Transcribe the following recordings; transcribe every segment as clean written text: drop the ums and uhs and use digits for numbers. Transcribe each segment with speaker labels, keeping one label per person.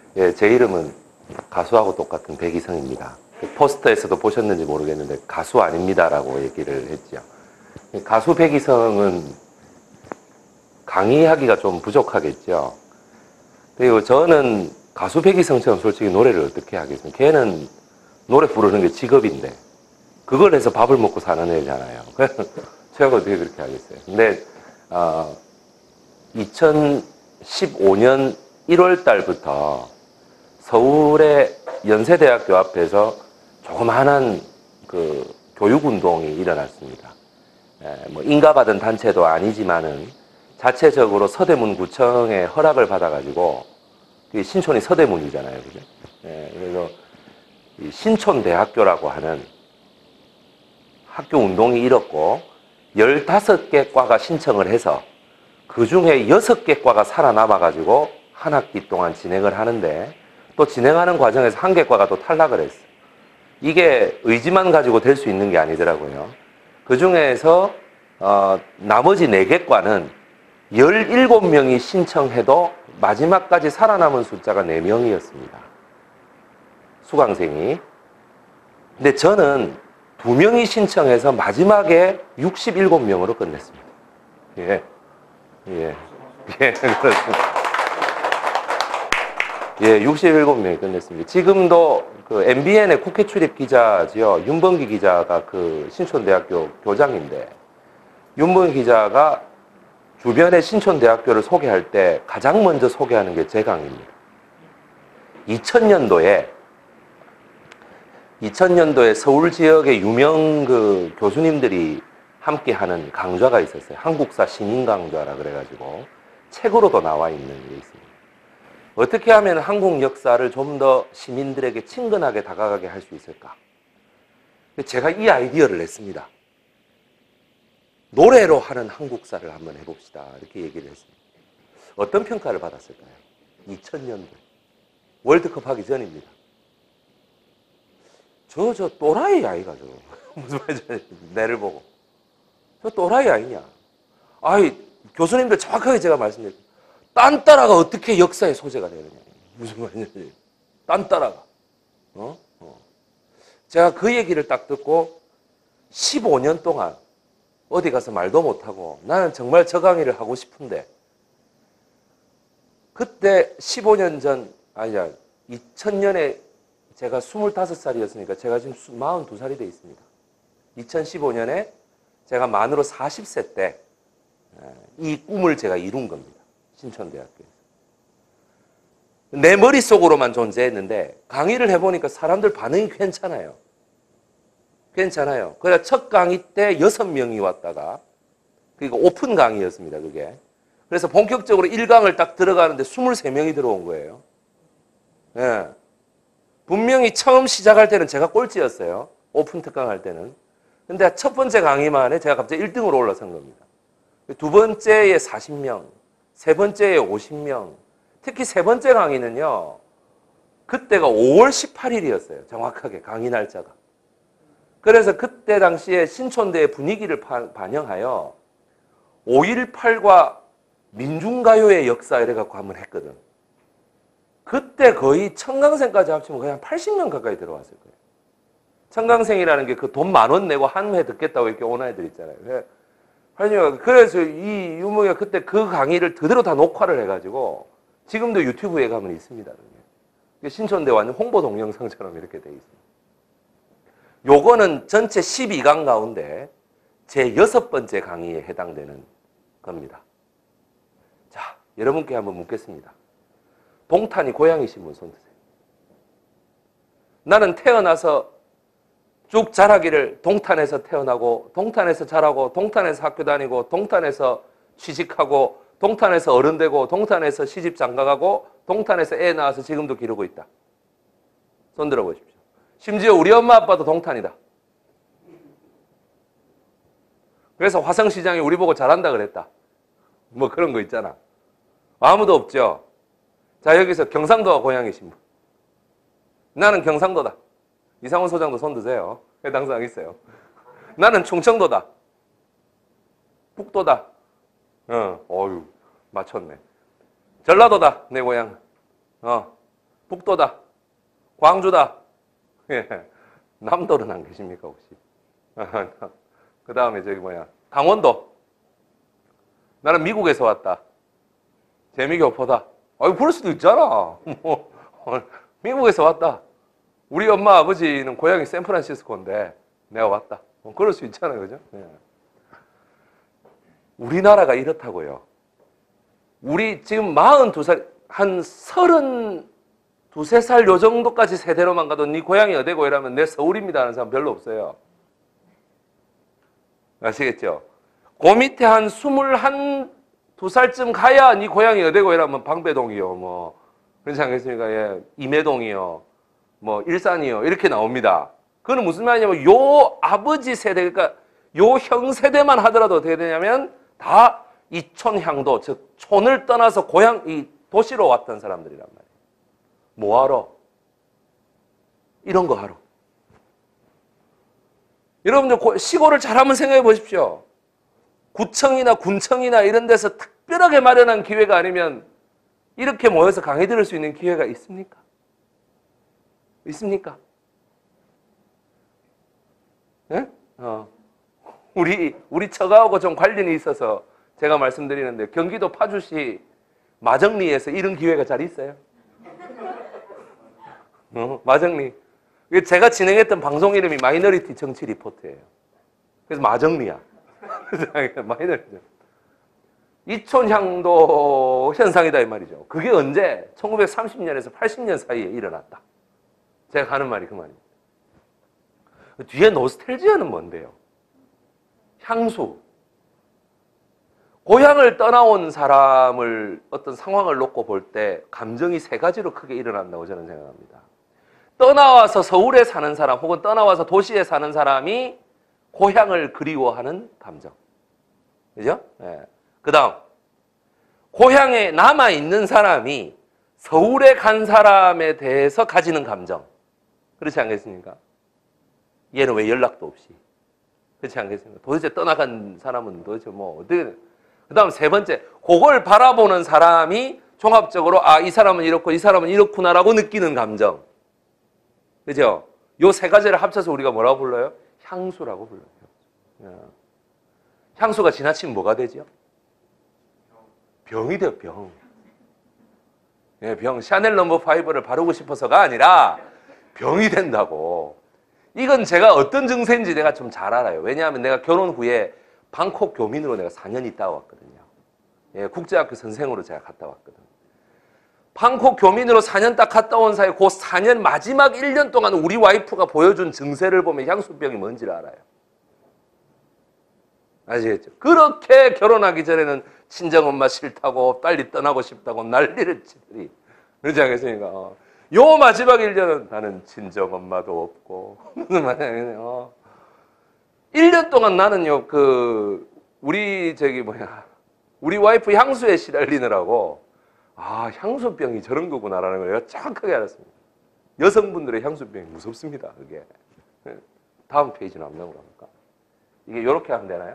Speaker 1: 예, 제 이름은 가수하고 똑같은 백이성입니다. 그 포스터에서도 보셨는지 모르겠는데 가수 아닙니다라고 얘기를 했죠. 가수 백이성은 강의하기가 좀 부족하겠죠. 그리고 저는 가수 백이성처럼 솔직히 노래를 어떻게 하겠습니까? 걔는 노래 부르는 게 직업인데 그걸 해서 밥을 먹고 사는 애잖아요. 제가 어떻게 그렇게 하겠어요? 근데 2015년 1월 달부터 서울의 연세대학교 앞에서 조그마한 그 교육운동이 일어났습니다. 뭐 인가받은 단체도 아니지만은 자체적으로 서대문구청의 허락을 받아가지고 신촌이 서대문이잖아요, 그죠? 그래서 신촌대학교라고 하는 학교 운동이 일었고 15개 과가 신청을 해서 그 중에 6개 과가 살아남아가지고 한 학기 동안 진행을 하는데 또 진행하는 과정에서 한 개 과가 또 탈락을 했어요. 이게 의지만 가지고 될 수 있는 게 아니더라고요. 그 중에서 나머지 4개 과는 17명이 신청해도 마지막까지 살아남은 숫자가 4명이었습니다. 수강생이. 근데 저는 2명이 신청해서 마지막에 67명으로 끝냈습니다. 예. 그렇습니다. 예, 67명이 끝냈습니다. 지금도 그 MBN의 국회 출입 기자지요. 윤범기 기자가 그 신촌대학교 교장인데, 윤범기 기자가 주변의 신촌대학교를 소개할 때 가장 먼저 소개하는 게 제 강의입니다. 2000년도에 서울 지역의 유명 그 교수님들이 함께 하는 강좌가 있었어요. 한국사 신인 강좌라 그래가지고 책으로도 나와 있는 게 있습니다. 어떻게 하면 한국 역사를 좀 더 시민들에게 친근하게 다가가게 할 수 있을까? 제가 이 아이디어를 냈습니다. 노래로 하는 한국사를 한번 해봅시다. 이렇게 얘기를 했습니다. 어떤 평가를 받았을까요? 2000년도. 월드컵 하기 전입니다. 저 또라이 아이가 저. 무슨 말인지 내를 보고. 저 또라이 아니냐. 아이, 교수님들 정확하게 제가 말씀드릴게요. 딴따라가 어떻게 역사의 소재가 되느냐. 무슨 말인지. 딴따라가. 제가 그 얘기를 딱 듣고 15년 동안 어디 가서 말도 못하고 나는 정말 저 강의를 하고 싶은데 그때 15년 전, 아니야, 2000년에 제가 25살이었으니까 제가 지금 42살이 돼 있습니다. 2015년에 제가 만으로 40세 때 이 꿈을 제가 이룬 겁니다. 신촌대학교에서. 내 머릿속으로만 존재했는데 강의를 해보니까 사람들 반응이 괜찮아요. 괜찮아요. 그래서 첫 강의 때 6명이 왔다가 그리고 오픈 강의였습니다. 그게. 그래서 본격적으로 1강을 딱 들어가는데 23명이 들어온 거예요. 예. 분명히 처음 시작할 때는 제가 꼴찌였어요. 오픈 특강 할 때는. 근데 첫 번째 강의만에 제가 갑자기 1등으로 올라선 겁니다. 두 번째에 40명, 세 번째에 50명, 특히 세 번째 강의는요, 그때가 5월 18일이었어요. 정확하게 강의 날짜가. 그래서 그때 당시에 신촌대의 분위기를 반영하여 5.18과 민중가요의 역사 이래갖고 한번 했거든. 그때 거의 청강생까지 합치면 거의 한 80명 가까이 들어왔을 거예요. 청강생이라는 게 그 돈 10,000원 내고 한 회 듣겠다고 이렇게 온 애들 있잖아요. 그래서 이 유명이가 그때 그 강의를 그대로 다 녹화를 해가지고 지금도 유튜브에 가면 있습니다. 신촌대 완전 홍보 동영상처럼 이렇게 돼 있습니다. 요거는 전체 12강 가운데 제 6번째 강의에 해당되는 겁니다. 자, 여러분께 한번 묻겠습니다. 동탄이 고향이신 분 손 드세요. 나는 태어나서 쭉 자라기를 동탄에서 태어나고 동탄에서 자라고 동탄에서 학교 다니고 동탄에서 취직하고 동탄에서 어른 되고 동탄에서 시집 장가가고 동탄에서 애 낳아서 지금도 기르고 있다. 손 들어보십시오. 심지어 우리 엄마 아빠도 동탄이다. 그래서 화성시장이 우리 보고 잘한다 그랬다. 뭐 그런 거 있잖아. 아무도 없죠. 자, 여기서 경상도가 고향이신 분. 나는 경상도다. 이상훈 소장도 손 드세요. 해당사항 있어요. 나는 충청도다. 북도다. 어유 맞췄네. 전라도다. 내 고향. 북도다. 광주다. 예. 남도는 안 계십니까, 혹시? 그 다음에 저기 뭐야. 강원도. 나는 미국에서 왔다. 재미교포다. 아유, 그럴 수도 있잖아. 뭐, 미국에서 왔다. 우리 엄마, 아버지는 고향이 샌프란시스코인데 내가 왔다. 뭐 그럴 수 있잖아요, 그죠? 예. 우리나라가 이렇다고요. 우리 지금 42살, 한 32살 요 정도까지 세대로만 가도 네 고향이 어디고 이러면 내 서울입니다 하는 사람 별로 없어요. 아시겠죠? 그 밑에 한 21~2살쯤 가야 네 고향이 어디고 이러면 방배동이요, 뭐 그렇지 않겠습니까? 예, 임해동이요, 뭐 일산이요 이렇게 나옵니다. 그건 무슨 말이냐면 요 아버지 세대, 그러니까 요 형 세대만 하더라도 어떻게 되냐면 다 이촌향도, 즉 촌을 떠나서 고향, 이 도시로 왔던 사람들이란 말이에요. 뭐하러? 이런 거 하러. 여러분들 시골을 잘 한번 생각해 보십시오. 구청이나 군청이나 이런 데서 특별하게 마련한 기회가 아니면 이렇게 모여서 강의 들을 수 있는 기회가 있습니까? 있습니까? 예? 우리 처가하고 좀 관련이 있어서 제가 말씀드리는데 경기도 파주시 마정리에서 이런 기회가 잘 있어요? 마정리. 제가 진행했던 방송 이름이 마이너리티 정치 리포트예요. 그래서 마정리야. 마이너리티. 이촌향도 현상이다 이 말이죠. 그게 언제? 1930년에서 80년 사이에 일어났다. 제가 하는 말이 그 말입니다. 뒤에 노스텔지아는 뭔데요? 향수. 고향을 떠나온 사람을 어떤 상황을 놓고 볼 때 감정이 세 가지로 크게 일어난다고 저는 생각합니다. 떠나와서 서울에 사는 사람 혹은 떠나와서 도시에 사는 사람이 고향을 그리워하는 감정. 그죠? 네. 그 다음, 고향에 남아있는 사람이 서울에 간 사람에 대해서 가지는 감정. 그렇지 않겠습니까? 얘는 왜 연락도 없이. 그렇지 않겠습니까? 도대체 떠나간 사람은 도대체 뭐 어떻게. 그 다음 세 번째, 그걸 바라보는 사람이 종합적으로 아, 이 사람은 이렇고 이 사람은 이렇구나라고 느끼는 감정. 그죠? 요 세 가지를 합쳐서 우리가 뭐라고 불러요? 향수라고 불러요. 향수가 지나치면 뭐가 되죠? 병이 돼요, 병. 예, 병. 샤넬 넘버 5를 바르고 싶어서가 아니라 병이 된다고. 이건 제가 어떤 증세인지 내가 좀 잘 알아요. 왜냐하면 내가 결혼 후에 방콕 교민으로 내가 4년 있다 왔거든요. 예, 국제학교 선생으로 제가 갔다 왔거든요. 방콕 교민으로 4년 딱 갔다 온 사이에 그 4년 마지막 1년 동안 우리 와이프가 보여준 증세를 보면 향수병이 뭔지를 알아요. 아시겠죠? 그렇게 결혼하기 전에는 친정엄마 싫다고 빨리 떠나고 싶다고 난리를 치더니 그렇지 않겠습니까? 요 마지막 1년은 나는 친정엄마도 없고 무슨 말이냐. 1년 동안 나는요, 우리 우리 와이프 향수에 시달리느라고 아, 향수병이 저런 거구나라는 걸 내가 정확하게 알았습니다. 여성분들의 향수병이 무섭습니다, 그게. 다음 페이지는 안 나오랍니까? 이게 요렇게 하면 되나요?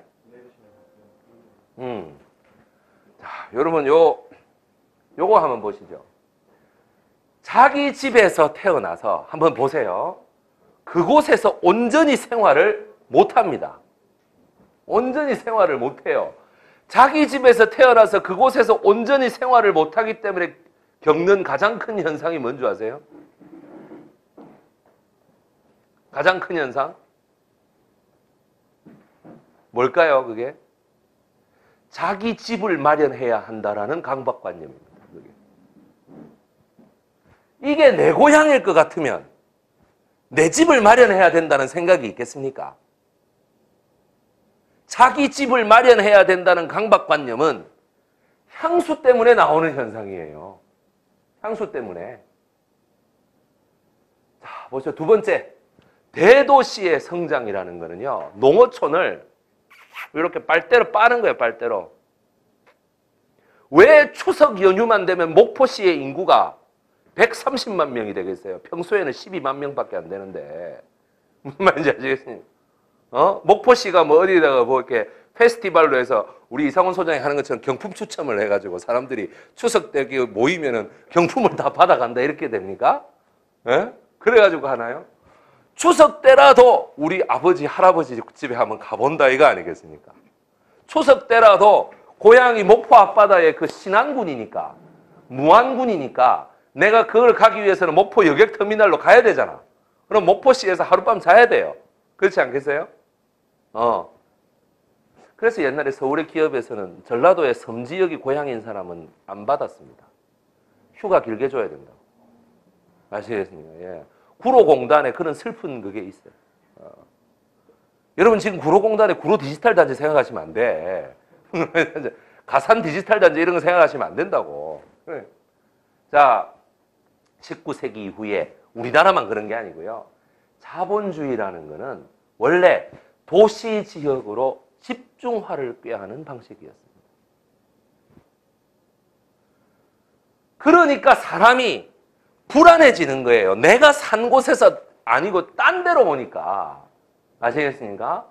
Speaker 1: 자, 여러분 요거 한번 보시죠. 자기 집에서 태어나서 한번 보세요. 그곳에서 온전히 생활을 못합니다. 온전히 생활을 못해요. 자기 집에서 태어나서 그곳에서 온전히 생활을 못하기 때문에 겪는 가장 큰 현상이 뭔지 아세요? 가장 큰 현상? 뭘까요, 그게? 자기 집을 마련해야 한다라는 강박관념입니다. 그게. 이게 내 고향일 것 같으면 내 집을 마련해야 된다는 생각이 있겠습니까? 자기 집을 마련해야 된다는 강박관념은 향수 때문에 나오는 현상이에요. 향수 때문에. 자, 보시죠. 두 번째, 대도시의 성장이라는 거는요, 농어촌을 이렇게 빨대로 빠는 거예요, 빨대로. 왜 추석 연휴만 되면 목포시의 인구가 130만 명이 되겠어요? 평소에는 12만 명밖에 안 되는데. 무슨 말인지 아시겠습니까? 목포시가 뭐 어디다가 뭐 이렇게 페스티벌로 해서 우리 이상훈 소장이 하는 것처럼 경품 추첨을 해가지고 사람들이 추석 때 모이면은 경품을 다 받아간다 이렇게 됩니까? 예? 그래가지고 하나요? 추석 때라도 우리 아버지, 할아버지 집에 한번 가본다 이거 아니겠습니까? 추석 때라도 고향이 목포 앞바다의 그 신안군이니까, 무안군이니까 내가 그걸 가기 위해서는 목포 여객터미널로 가야 되잖아. 그럼 목포시에서 하룻밤 자야 돼요. 그렇지 않겠어요? 그래서 옛날에 서울의 기업에서는 전라도의 섬지역이 고향인 사람은 안 받았습니다. 휴가 길게 줘야 된다고. 아시겠습니까? 예. 구로공단에 그런 슬픈 그게 있어요. 여러분 지금 구로공단에 구로 디지털 단지 생각하시면 안 돼. 가산 디지털 단지 이런 거 생각하시면 안 된다고. 자, 19세기 이후에 우리나라만 그런 게 아니고요. 자본주의라는 거는 원래 도시 지역으로 집중화를 꾀하는 방식이었습니다. 그러니까 사람이 불안해지는 거예요. 내가 산 곳에서 아니고 딴 데로 오니까. 아시겠습니까?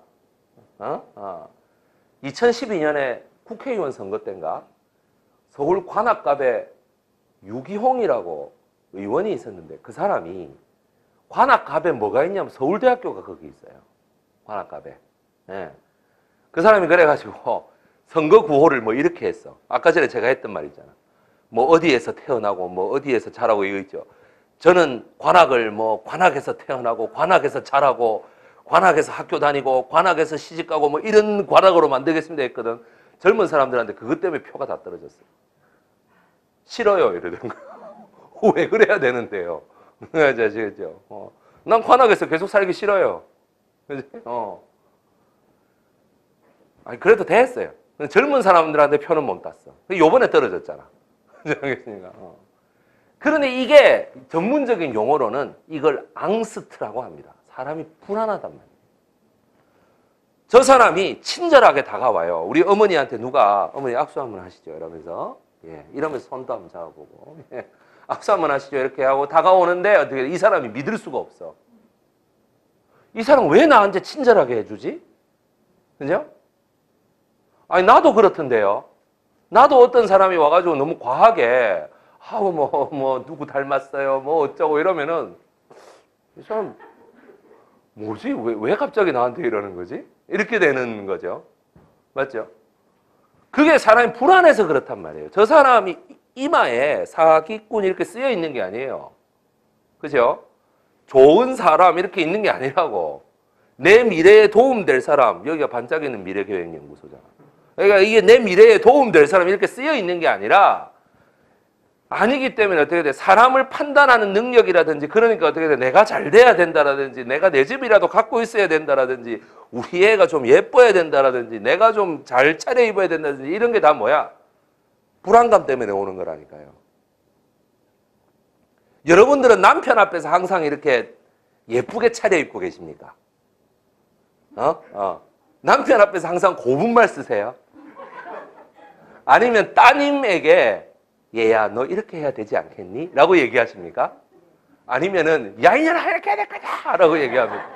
Speaker 1: 2012년에 국회의원 선거 때인가 서울 관악갑에 유기홍이라고 의원이 있었는데 그 사람이 관악갑에 뭐가 있냐면 서울대학교가 거기 있어요. 관악갑에. 예. 그 사람이 그래가지고 선거 구호를 뭐 이렇게 했어. 아까 전에 제가 했던 말 있잖아. 뭐 어디에서 태어나고 뭐 어디에서 자라고 이거 있죠. 저는 관악을 뭐 관악에서 태어나고 관악에서 자라고 관악에서 학교 다니고 관악에서 시집가고 뭐 이런 관악으로 만들겠습니다 했거든. 젊은 사람들한테 그것 때문에 표가 다 떨어졌어요. 싫어요 이러던가. 왜 그래야 되는데요. 아시겠죠? 난 관악에서 계속 살기 싫어요. 아니 그래도 됐어요. 젊은 사람들한테 표는 못 땄어. 요번에 떨어졌잖아. 알겠습니까? 그런데 이게 전문적인 용어로는 이걸 앙스트라고 합니다. 사람이 불안하단 말이에요. 저 사람이 친절하게 다가와요. 우리 어머니한테 누가 어머니 악수 한번 하시죠 이러면서 이러면서 손도 한번 잡아보고 악수 한번 하시죠 이렇게 하고 다가오는데 어떻게 이 사람이 믿을 수가 없어. 이 사람 왜 나한테 친절하게 해주지? 그죠? 아니 나도 그렇던데요. 나도 어떤 사람이 와가지고 너무 과하게 하고 뭐 누구 닮았어요 뭐 어쩌고 이러면은 이 사람 뭐지? 왜 갑자기 나한테 이러는 거지? 이렇게 되는 거죠. 맞죠? 그게 사람이 불안해서 그렇단 말이에요. 저 사람이 이마에 사기꾼 이렇게 쓰여 있는 게 아니에요. 그죠? 좋은 사람 이렇게 있는 게 아니라고. 내 미래에 도움될 사람, 여기가 반짝이는 미래계획연구소잖아. 그러니까 이게 내 미래에 도움될 사람 이렇게 쓰여 있는 게 아니라 아니기 때문에 어떻게 돼? 사람을 판단하는 능력이라든지 그러니까 어떻게 돼? 내가 잘 돼야 된다라든지 내가 내 집이라도 갖고 있어야 된다라든지 우리 애가 좀 예뻐야 된다라든지 내가 좀 잘 차려입어야 된다든지 이런 게 다 뭐야? 불안감 때문에 오는 거라니까요. 여러분들은 남편 앞에서 항상 이렇게 예쁘게 차려입고 계십니까? 남편 앞에서 항상 고분말 쓰세요? 아니면 따님에게 얘야 너 이렇게 해야 되지 않겠니? 라고 얘기하십니까? 아니면은 야 이년아 이렇게 해야 될 거다! 라고 얘기합니까?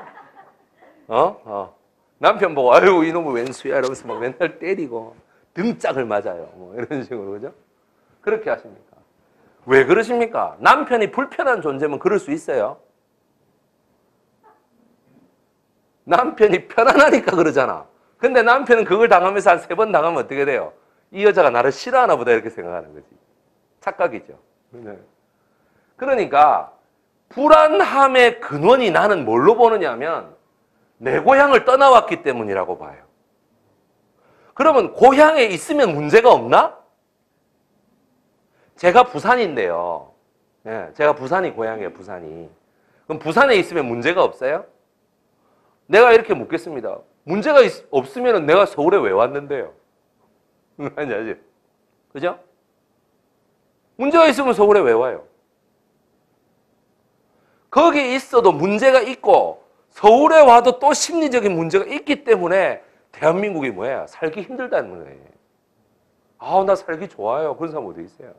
Speaker 1: 남편 보고 아유 이놈은 웬 수야 이러면서 막 맨날 때리고 등짝을 맞아요. 뭐 이런 식으로 그죠? 그렇게 하십니까? 왜 그러십니까? 남편이 불편한 존재면 그럴 수 있어요. 남편이 편안하니까 그러잖아. 근데 남편은 그걸 당하면서 한 3번 당하면 어떻게 돼요? 이 여자가 나를 싫어하나 보다 이렇게 생각하는 거지. 착각이죠. 그러니까 불안함의 근원이 나는 뭘로 보느냐 하면 내 고향을 떠나왔기 때문이라고 봐요. 그러면 고향에 있으면 문제가 없나? 제가 부산인데요. 제가 부산이 고향이에요. 부산이. 그럼 부산에 있으면 문제가 없어요? 내가 이렇게 묻겠습니다. 문제가 없으면 내가 서울에 왜 왔는데요? 아니, 그죠? 문제가 있으면 서울에 왜 와요? 거기 있어도 문제가 있고 서울에 와도 또 심리적인 문제가 있기 때문에 대한민국이 뭐야? 살기 힘들다는 거예요. 아우 나 살기 좋아요. 그런 사람 어디 있어요?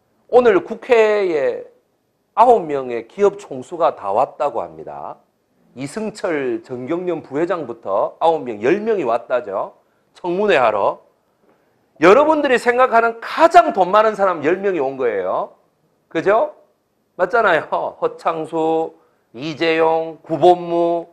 Speaker 1: 오늘 국회에 9명의 기업 총수가 다 왔다고 합니다. 이승철 정경련 부회장부터 9명, 10명이 왔다죠. 청문회 하러. 여러분들이 생각하는 가장 돈 많은 사람 10명이 온 거예요. 그죠? 맞잖아요. 허창수, 이재용, 구본무,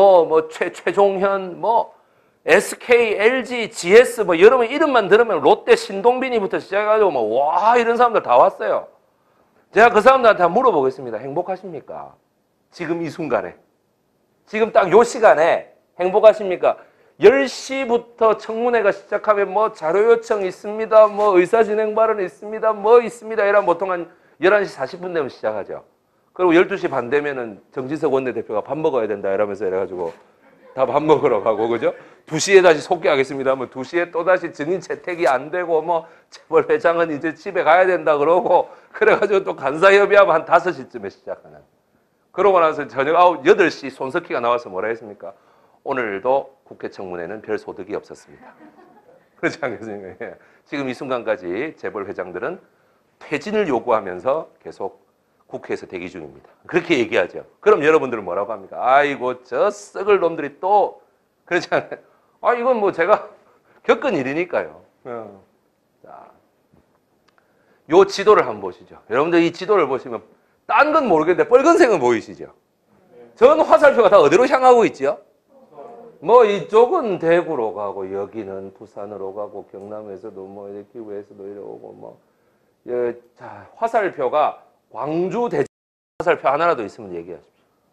Speaker 1: 최종현, SK, LG, GS, 여러분 이름만 들으면 롯데 신동빈이부터 시작해가지고 와, 이런 사람들 다 왔어요. 제가 그 사람들한테 한번 물어보겠습니다. 행복하십니까? 지금 이 순간에. 지금 딱 요 시간에 행복하십니까? 10시부터 청문회가 시작하면 자료 요청 있습니다. 의사진행 발언 있습니다. 있습니다. 이러면 보통 한 11시 40분 되면 시작하죠. 그리고 12시 반 되면은 정진석 원내대표가 밥 먹어야 된다 이러면서 이래가지고 다 밥 먹으러 가고, 그죠? 2시에 다시 속개하겠습니다 하면 2시에 또다시 증인 채택이 안 되고, 재벌 회장은 이제 집에 가야 된다 그러고, 그래가지고 또 간사협의하면 한 5시쯤에 시작하는. 그러고 나서 저녁 8시 손석희가 나와서 뭐라 했습니까? 오늘도 국회 청문회는 별 소득이 없었습니다. 그렇지 않겠습니까? 예. 지금 이 순간까지 재벌 회장들은 퇴진을 요구하면서 계속 국회에서 대기 중입니다. 그렇게 얘기하죠. 그럼 여러분들은 뭐라고 합니까? 아이고, 저 썩을 놈들이 또, 그렇지 않아요? 이건 제가 겪은 일이니까요. 자, 요 지도를 한번 보시죠. 여러분들 이 지도를 보시면 딴 건 모르겠는데 빨간색은 보이시죠? 전 화살표가 다 어디로 향하고 있죠? 이쪽은 대구로 가고, 여기는 부산으로 가고, 경남에서도 이렇게 외에서도 이러고, 자, 화살표가 광주, 대전 화살표 하나라도 있으면 얘기하십시오.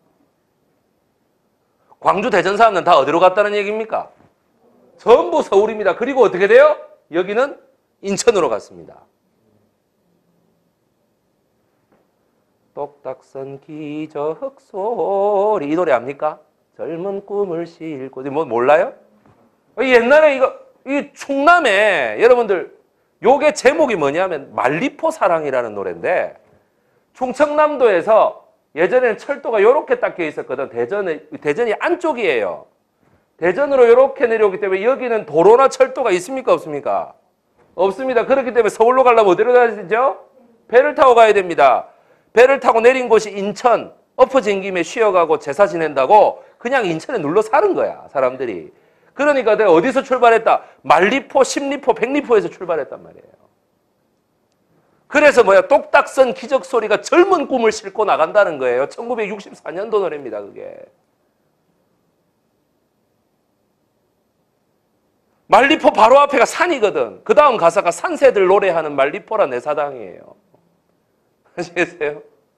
Speaker 1: 광주, 대전 사람들은 다 어디로 갔다는 얘기입니까? 전부 서울입니다. 그리고 어떻게 돼요? 여기는 인천으로 갔습니다. 똑딱선 기적소리, 이 노래 압니까? 젊은 꿈을 싣고, 몰라요? 옛날에 이 충남에 여러분들 요게 제목이 뭐냐면 말리포 사랑이라는 노래인데, 충청남도에서 예전에는 철도가 요렇게 닦여 있었거든. 대전이 안쪽이에요. 대전으로 요렇게 내려오기 때문에 여기는 도로나 철도가 있습니까? 없습니까? 없습니다. 그렇기 때문에 서울로 가려면 어디로 가야 되죠? 배를 타고 가야 됩니다. 배를 타고 내린 곳이 인천, 엎어진 김에 쉬어가고 제사 지낸다고 그냥 인천에 눌러 사는 거야, 사람들이. 그러니까 내가 어디서 출발했다? 말리포, 십리포, 백리포에서 출발했단 말이에요. 그래서 똑딱선 기적소리가 젊은 꿈을 싣고 나간다는 거예요. 1964년도 노래입니다, 그게. 말리포 바로 앞에가 산이거든. 그 다음 가사가 산새들 노래하는 말리포라 내 사당이에요. 아시겠어요?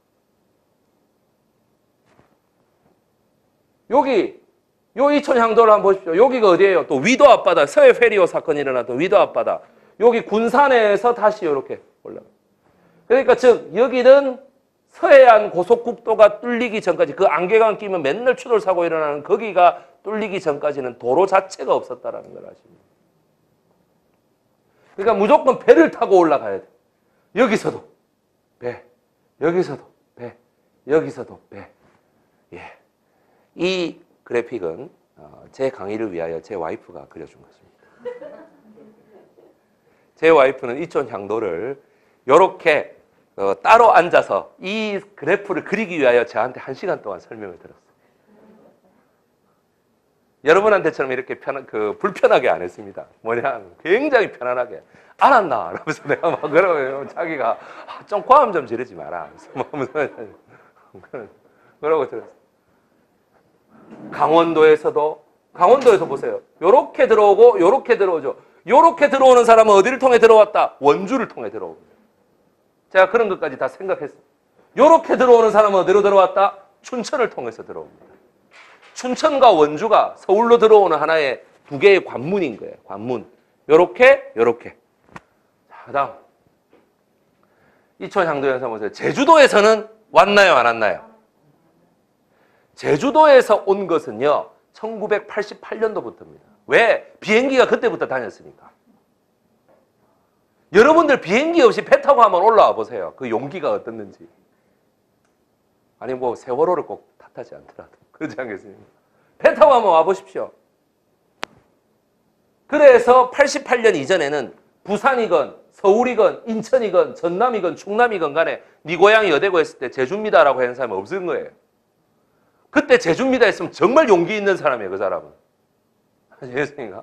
Speaker 1: 여기, 요 이천 향도를 한번 보십시오. 여기가 어디예요? 또 위도 앞바다, 서해 페리오 사건이 일어났던 위도 앞바다. 여기 군산에서 다시 이렇게 올라가요. 그러니까 즉 여기는 서해안 고속국도가 뚫리기 전까지, 그 안개강 끼면 맨날 추돌 사고 일어나는 거기가 뚫리기 전까지는 도로 자체가 없었다라는 걸 아십니다. 그러니까 무조건 배를 타고 올라가야 돼. 여기서도 배, 여기서도 배, 여기서도 배. 예. 이 그래픽은 제 강의를 위하여 제 와이프가 그려준 것입니다. 제 와이프는 이촌 향도를 이렇게 따로 앉아서 이 그래프를 그리기 위하여 저한테 1시간 동안 설명을 들었어요. 여러분한테처럼 이렇게 불편하게 안 했습니다. 굉장히 편안하게. 알았나? 이러면서 내가 막 그러면 자기가 좀 고함 좀 지르지 마라. 그러고 들었어요. 강원도에서 보세요. 요렇게 들어오고 요렇게 들어오죠. 요렇게 들어오는 사람은 어디를 통해 들어왔다? 원주를 통해 들어옵니다. 제가 그런 것까지 다 생각했어요. 요렇게 들어오는 사람은 어디로 들어왔다? 춘천을 통해서 들어옵니다. 춘천과 원주가 서울로 들어오는 하나의 두 개의 관문인 거예요. 관문. 요렇게, 요렇게. 자, 다음. 이촌 향도 현상 보세요. 제주도에서는 왔나요? 안 왔나요? 제주도에서 온 것은요, 1988년도부터입니다. 왜? 비행기가 그때부터 다녔으니까. 여러분들 비행기 없이 배 타고 한번 올라와 보세요. 그 용기가 어떻는지. 아니 세월호를 꼭 탓하지 않더라도 그렇지 않겠습니까? 배 타고 한번 와보십시오. 그래서 88년 이전에는 부산이건 서울이건 인천이건 전남이건 충남이건 간에 네 고향이 어디고 했을 때 제주입니다라고 하는 사람이 없은 거예요. 그때 제주입니다 했으면 정말 용기 있는 사람이에요, 그 사람은. 아시겠습니까?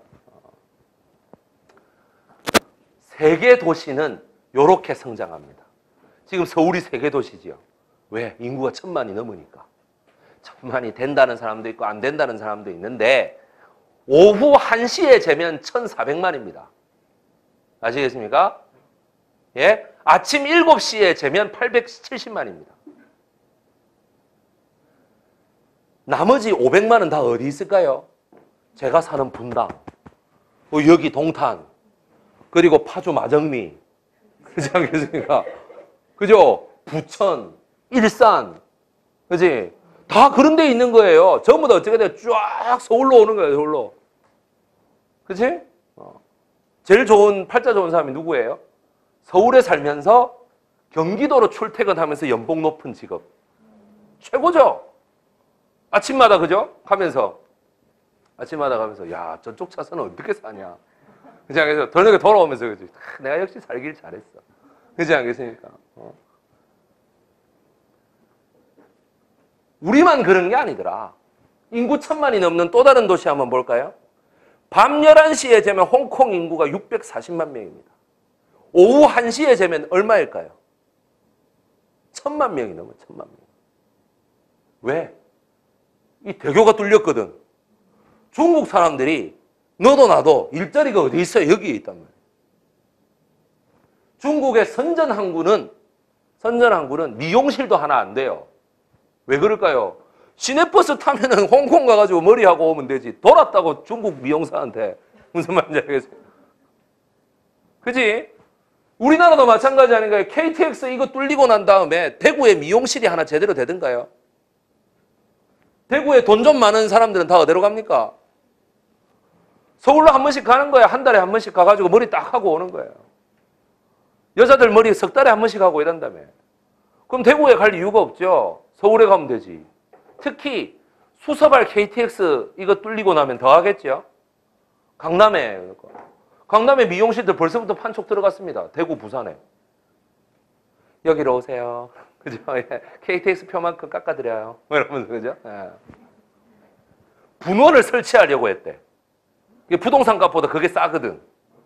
Speaker 1: 세계 도시는 이렇게 성장합니다. 지금 서울이 세계 도시지요. 왜? 인구가 1000만이 넘으니까. 1000만이 된다는 사람도 있고 안 된다는 사람도 있는데 오후 1시에 재면 1400만입니다. 아시겠습니까? 예? 아침 7시에 재면 870만입니다. 나머지 500만은 다 어디 있을까요? 제가 사는 분당, 여기 동탄, 그리고 파주 마정리, 그렇지 않겠습니까? 그죠? 부천, 일산, 그지? 다 그런 데 있는 거예요. 전부 다 어떻게 돼요? 쫙 서울로 오는 거예요, 서울로. 그치? 제일 좋은, 팔자 좋은 사람이 누구예요? 서울에 살면서 경기도로 출퇴근하면서 연봉 높은 직업. 최고죠? 아침마다, 그죠? 가면서. 아침마다 가면서, 야, 저쪽 차선은 어떻게 사냐. 그지 않겠어요? 저녁에 돌아오면서, 그지? 내가 역시 살길 잘했어. 그지 않겠습니까? 우리만 그런 게 아니더라. 인구 1000만이 넘는 또 다른 도시 한번 볼까요? 밤 11시에 재면 홍콩 인구가 640만 명입니다. 오후 1시에 재면 얼마일까요? 1000만 명이 넘어, 1000만 명. 왜? 이 대교가 뚫렸거든. 중국 사람들이 너도 나도 일자리가 어디 있어요? 여기에 있단 말이에요. 중국의 선전항구는 미용실도 하나 안 돼요. 왜 그럴까요? 시내버스 타면은 홍콩 가가지고 머리하고 오면 되지. 돌았다고 중국 미용사한테. 무슨 말인지 알겠어요? 그지? 우리나라도 마찬가지 아닌가요? KTX 이거 뚫리고 난 다음에 대구에 미용실이 하나 제대로 되든가요? 대구에 돈 좀 많은 사람들은 다 어디로 갑니까? 서울로 한 번씩 가는 거야. 한 달에 한 번씩 가가지고 머리 딱 하고 오는 거예요. 여자들 머리 석 달에 한 번씩 하고 이런다며. 그럼 대구에 갈 이유가 없죠. 서울에 가면 되지. 특히 수서발 KTX 이거 뚫리고 나면 더 하겠죠. 강남에. 강남에 미용실들 벌써부터 판촉 들어갔습니다. 대구, 부산에. 여기로 오세요. 그죠? 예. KTX 표만큼 깎아드려요. 이러면서, 그죠? 예. 분원을 설치하려고 했대. 부동산 값보다 그게 싸거든.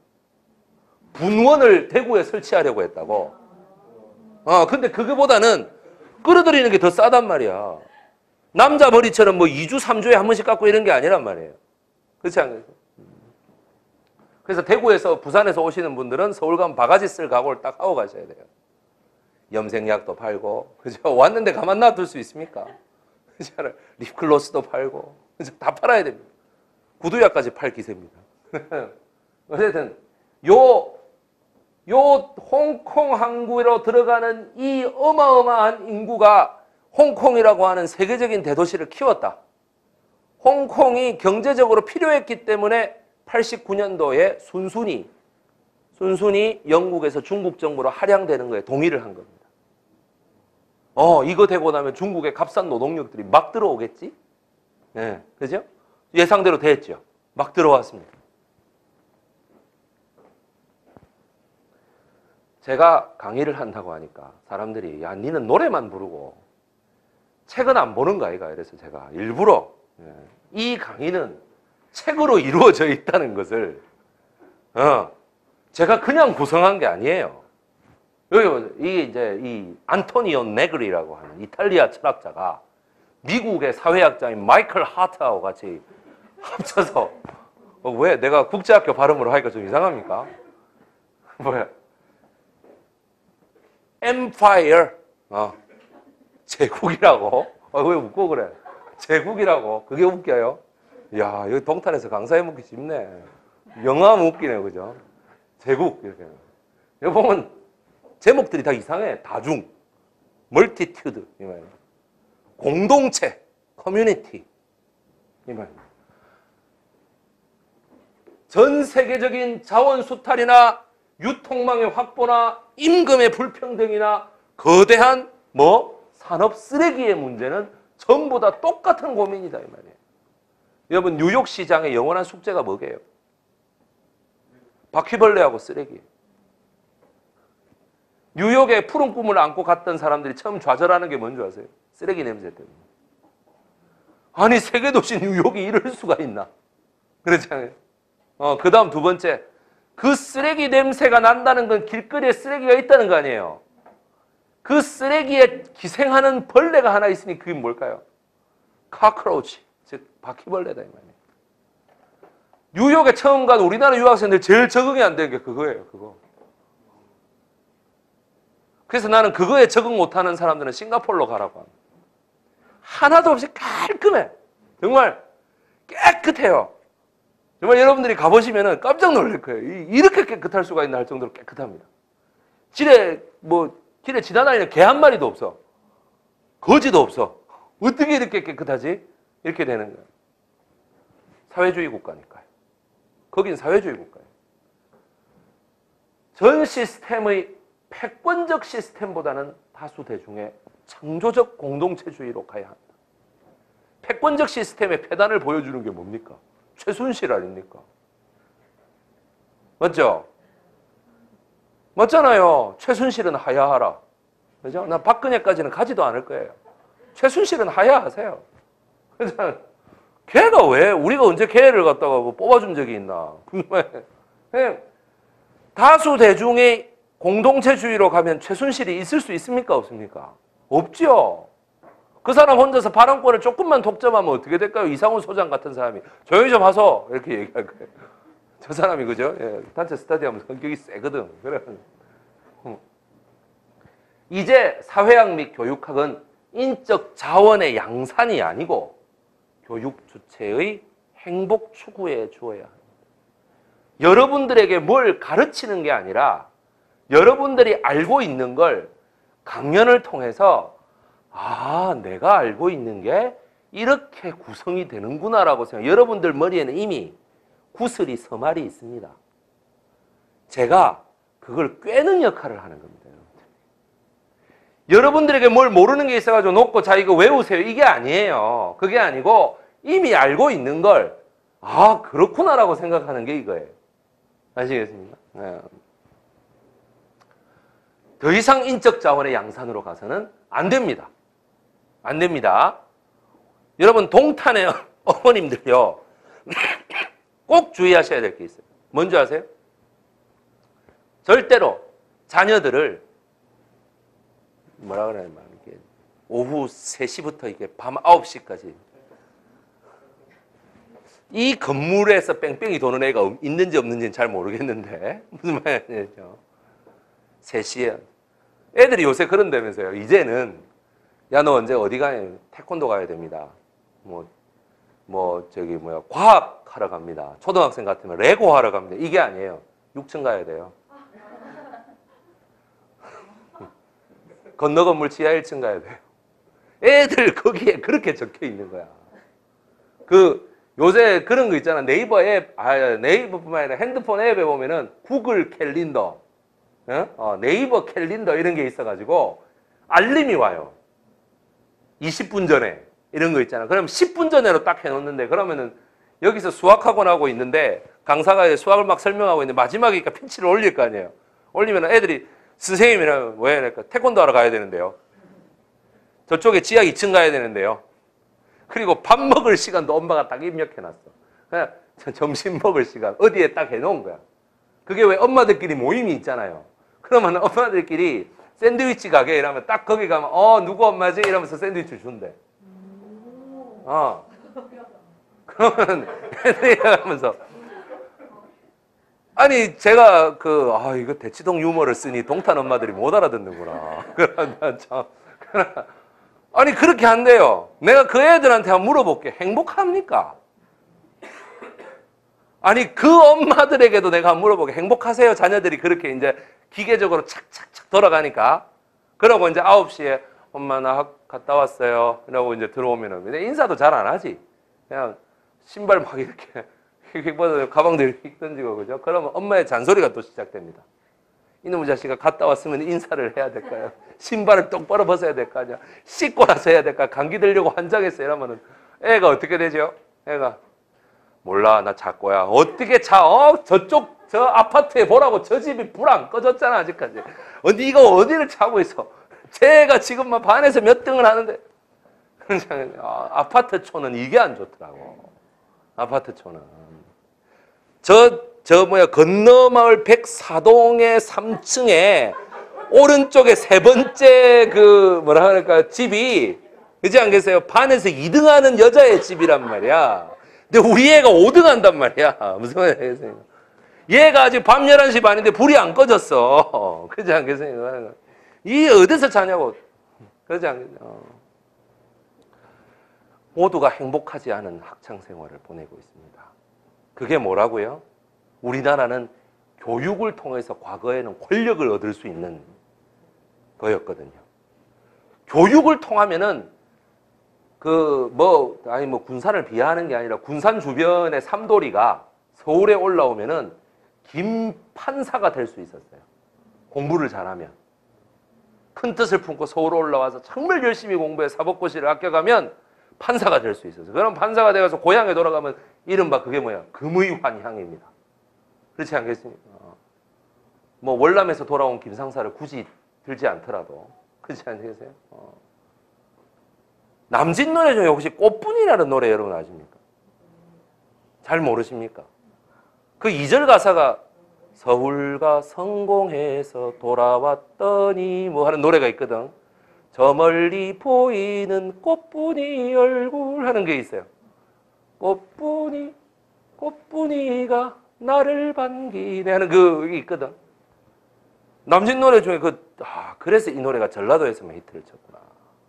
Speaker 1: 분원을 대구에 설치하려고 했다고. 근데 그거보다는 끌어들이는 게 더 싸단 말이야. 남자 머리처럼 뭐 2주, 3주에 한 번씩 깎고 이런 게 아니란 말이에요. 그렇지 않겠어요? 그래서 대구에서, 부산에서 오시는 분들은 서울 가면 바가지 쓸 각오를 딱 하고 가셔야 돼요. 염색약도 팔고, 그죠? 왔는데 가만 놔둘 수 있습니까? 그죠? 립글로스도 팔고, 그죠? 다 팔아야 됩니다. 구두약까지 팔 기세입니다. 어쨌든, 요 홍콩 항구로 들어가는 이 어마어마한 인구가 홍콩이라고 하는 세계적인 대도시를 키웠다. 홍콩이 경제적으로 필요했기 때문에 89년도에 순순히 영국에서 중국 정부로 할양되는 거에 동의를 한 겁니다. 이거 되고 나면 중국의 값싼 노동력들이 막 들어오겠지? 네, 그죠? 예상대로 됐죠. 막 들어왔습니다. 제가 강의를 한다고 하니까 사람들이, 야, 니는 노래만 부르고 책은 안 보는 거 아이가? 이래서 제가 일부러 이 강의는 책으로 이루어져 있다는 것을 제가 그냥 구성한 게 아니에요. 여기 이게 이제 이 안토니오 네그리라고 하는 이탈리아 철학자가 미국의 사회학자인 마이클 하트하고 같이 합쳐서 왜 내가 국제학교 발음으로 하니까 좀 이상합니까? 뭐야? Empire, 제국이라고? 왜 웃고 그래? 제국이라고? 그게 웃겨요? 야, 여기 동탄에서 강사해먹기 쉽네. 영어하면 웃기네, 그죠? 제국, 이렇게. 여기 보면 제목들이 다 이상해. 다중, 멀티튜드, 이 말이에요. 공동체, 커뮤니티, 이 말이에요. 전 세계적인 자원 수탈이나 유통망의 확보나 임금의 불평등이나 거대한 산업 쓰레기의 문제는 전부 다 똑같은 고민이다 이 말이에요. 여러분 뉴욕 시장의 영원한 숙제가 뭐게요? 바퀴벌레하고 쓰레기. 뉴욕에 푸른 꿈을 안고 갔던 사람들이 처음 좌절하는 게 뭔지 아세요? 쓰레기 냄새 때문에. 아니 세계 도시 뉴욕이 이럴 수가 있나? 그렇잖아요. 그 다음 두 번째, 그 쓰레기 냄새가 난다는 건 길거리에 쓰레기가 있다는 거 아니에요. 그 쓰레기에 기생하는 벌레가 하나 있으니 그게 뭘까요? 카크로치, 즉 바퀴벌레다 이 말이에요. 뉴욕에 처음 간 우리나라 유학생들 제일 적응이 안 되는 게 그거예요. 그거. 그래서 나는 그거에 적응 못하는 사람들은 싱가포르로 가라고 합니다. 하나도 없이 깔끔해. 정말 깨끗해요. 정말 여러분들이 가보시면 깜짝 놀랄 거예요. 이렇게 깨끗할 수가 있나 할 정도로 깨끗합니다. 길에 지나다니는 개 한 마리도 없어. 거지도 없어. 어떻게 이렇게 깨끗하지? 이렇게 되는 거예요. 사회주의 국가니까요. 거긴 사회주의 국가예요. 전 시스템의 패권적 시스템보다는 다수 대중의 창조적 공동체주의로 가야 합니다. 패권적 시스템의 패단을 보여주는 게 뭡니까? 최순실 아닙니까? 맞죠? 맞잖아요. 최순실은 하야하라. 그죠? 난 박근혜까지는 가지도 않을 거예요. 최순실은 하야하세요. 그래서 걔가 왜 우리가 언제 걔를 갖다가 뭐 뽑아준 적이 있나? 그냥 다수 대중의 공동체주의로 가면 최순실이 있을 수 있습니까? 없습니까? 없죠. 그 사람 혼자서 발언권을 조금만 독점하면 어떻게 될까요? 이상훈 소장 같은 사람이 조용히 좀 하소 이렇게 얘기할 거예요. 저 사람이 그죠? 예, 단체 스타디움 성격이 세거든. 그래. 이제 사회학 및 교육학은 인적 자원의 양산이 아니고 교육 주체의 행복 추구에 주어야 합니다. 여러분들에게 뭘 가르치는 게 아니라 여러분들이 알고 있는 걸 강연을 통해서 내가 알고 있는 게 이렇게 구성이 되는구나라고 생각. 여러분들 머리에는 이미 구슬이 서말이 있습니다. 제가 그걸 꿰는 역할을 하는 겁니다. 여러분들에게 뭘 모르는 게 있어가지고 놓고 자 이거 외우세요. 이게 아니에요. 그게 아니고 이미 알고 있는 걸 그렇구나라고 생각하는 게 이거예요. 아시겠습니까? 네. 더 이상 인적 자원의 양산으로 가서는 안 됩니다. 안 됩니다. 여러분 동탄의 어머님들요. 꼭 주의하셔야 될 게 있어요. 뭔지 아세요? 절대로 자녀들을 뭐라 그래야 이게 오후 3시부터 이게 밤 9시까지 이 건물에서 뺑뺑이 도는 애가 있는지 없는지는 잘 모르겠는데 무슨 말이죠? 3시에 애들이 요새 그런다면서요. 이제는 야 너 언제 어디 가냐? 태권도 가야 됩니다. 과학 하러 갑니다. 초등학생 같으면 레고 하러 갑니다. 이게 아니에요. 6층 가야 돼요. 건너 건물 지하 1층 가야 돼요. 애들 거기에 그렇게 적혀 있는 거야. 요새 그런 거 있잖아. 네이버 앱, 네이버뿐만 아니라 핸드폰 앱에 보면은 구글 캘린더, 네이버 캘린더 이런 게 있어가지고 알림이 와요. 20분 전에 이런 거 있잖아. 그럼 10분 전에로 딱 해놓는데 그러면은 여기서 수학학원 하고 있는데 강사가 수학을 막 설명하고 있는데 마지막이니까 피치를 올릴 거 아니에요. 올리면 애들이 선생님이랑 왜 그러니까 태권도 하러 가야 되는데요. 저쪽에 지하 2층 가야 되는데요. 그리고 밥 먹을 시간도 엄마가 딱 입력해놨어. 그냥 점심 먹을 시간 어디에 딱 해놓은 거야. 그게 왜 엄마들끼리 모임이 있잖아요. 그러면 엄마들끼리 샌드위치 가게 이러면 딱 거기 가면 누구 엄마지? 이러면서 샌드위치 준대. 그러면 애들이 가면서 아니 제가 이거 대치동 유머를 쓰니 동탄 엄마들이 못 알아듣는구나. 아니 그렇게 한대요. 내가 그 애들한테 한번 물어볼게. 행복합니까? 아니 그 엄마들에게도 내가 한번 물어볼게. 행복하세요? 자녀들이 그렇게 이제 기계적으로 착착착 돌아가니까. 그러고 이제 9시에 엄마 나 학 갔다 왔어요. 이러고 이제 들어오면은 인사도 잘 안 하지. 그냥 신발 막 이렇게 휙 벗어 가방도 이렇게 휙 던지고 그죠? 그러면 엄마의 잔소리가 또 시작됩니다. 이놈의 자식아 갔다 왔으면 인사를 해야 될까요? 신발을 똑바로 벗어야 될 거 아니야? 씻고 나서 해야 될까? 감기 들려고 환장했어 이러면은 애가 어떻게 되죠? 애가 몰라 나 잘 거야. 어떻게 자? 저 아파트에 보라고 저 집이 불 안 꺼졌잖아 아직까지. 네가 어디를 자고 있어? 쟤가 지금 막 반에서 몇 등을 하는데 아파트촌은 이게 안 좋더라고. 아파트촌은. 건너마을 104동의 3층에 오른쪽에 세 번째 집이, 그렇지 않겠어요? 반에서 2등 하는 여자의 집이란 말이야. 근데 우리 애가 5등 한단 말이야. 무슨 말이겠어요? 얘가 아직 밤 11시 반인데 불이 안 꺼졌어. 그렇지 않겠어요? 이 어디서 자냐고. 그렇지 않겠어요? 모두가 행복하지 않은 학창 생활을 보내고 있습니다. 그게 뭐라고요? 우리나라는 교육을 통해서 과거에는 권력을 얻을 수 있는 거였거든요. 교육을 통하면은 군산을 비하하는 게 아니라 군산 주변의 삼도리가 서울에 올라오면은 김 판사가 될 수 있었어요. 공부를 잘하면. 큰 뜻을 품고 서울 올라와서 정말 열심히 공부해 사법고시를 합격하면 판사가 될 수 있었어요. 그럼 판사가 돼서 고향에 돌아가면 이른바 그게 뭐야? 금의환향입니다. 그렇지 않겠습니까? 월남에서 돌아온 김상사를 굳이 들지 않더라도. 그렇지 않겠어요? 남진 노래 중에 혹시 꽃분이라는 노래 여러분 아십니까? 잘 모르십니까? 그 2절 가사가 서울가 성공해서 돌아왔더니 하는 노래가 있거든. 저 멀리 보이는 꽃분이 얼굴 하는 게 있어요. 꽃분이가 나를 반기네 하는 그게 있거든. 남진 노래 중에 그래서 이 노래가 전라도에서만 히트를 쳤구나.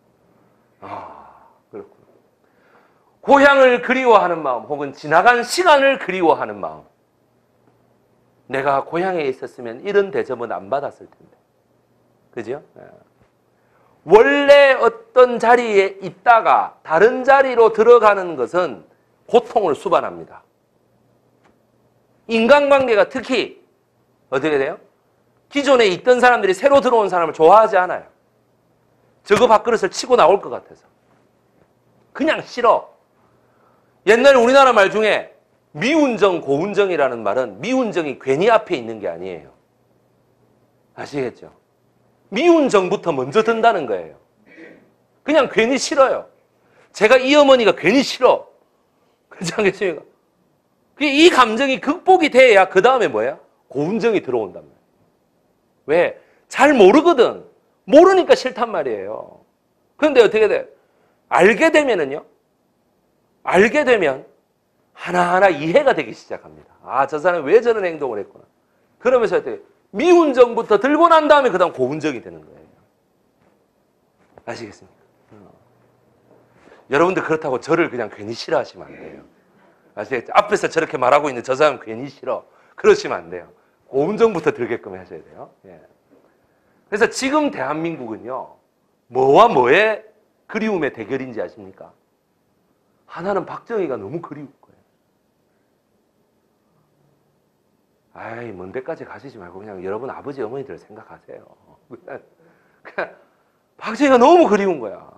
Speaker 1: 그렇구나. 고향을 그리워하는 마음 혹은 지나간 시간을 그리워하는 마음. 내가 고향에 있었으면 이런 대접은 안 받았을 텐데. 그죠? 원래 어떤 자리에 있다가 다른 자리로 들어가는 것은 고통을 수반합니다. 인간관계가 특히 어떻게 돼요? 기존에 있던 사람들이 새로 들어온 사람을 좋아하지 않아요. 저거 밥그릇을 치고 나올 것 같아서. 그냥 싫어. 옛날에 우리나라 말 중에 미운정, 고운정이라는 말은 미운정이 괜히 앞에 있는 게 아니에요. 아시겠죠? 미운정부터 먼저 든다는 거예요. 그냥 괜히 싫어요. 제가 이 어머니가 괜히 싫어. 그렇지 않겠습니까? 이 감정이 극복이 돼야 그 다음에 뭐야? 고운정이 들어온단 말이에요. 왜? 잘 모르거든. 모르니까 싫단 말이에요. 그런데 어떻게 돼? 알게 되면은요. 알게 되면 하나하나 이해가 되기 시작합니다. 저 사람이 왜 저런 행동을 했구나. 그러면서 어떻게 미운정부터 들고 난 다음에 그 다음 고운정이 되는 거예요. 아시겠습니까? 여러분들 그렇다고 저를 그냥 괜히 싫어하시면 안 돼요. 아시겠죠? 앞에서 저렇게 말하고 있는 저 사람 괜히 싫어. 그러시면 안 돼요. 고운정부터 들게끔 하셔야 돼요. 예. 그래서 지금 대한민국은요. 뭐와 뭐의 그리움의 대결인지 아십니까? 하나는 박정희가 너무 그리울 거예요. 먼 데까지 가시지 말고 그냥 여러분 아버지 어머니들 생각하세요. 그냥 박정희가 너무 그리운 거야.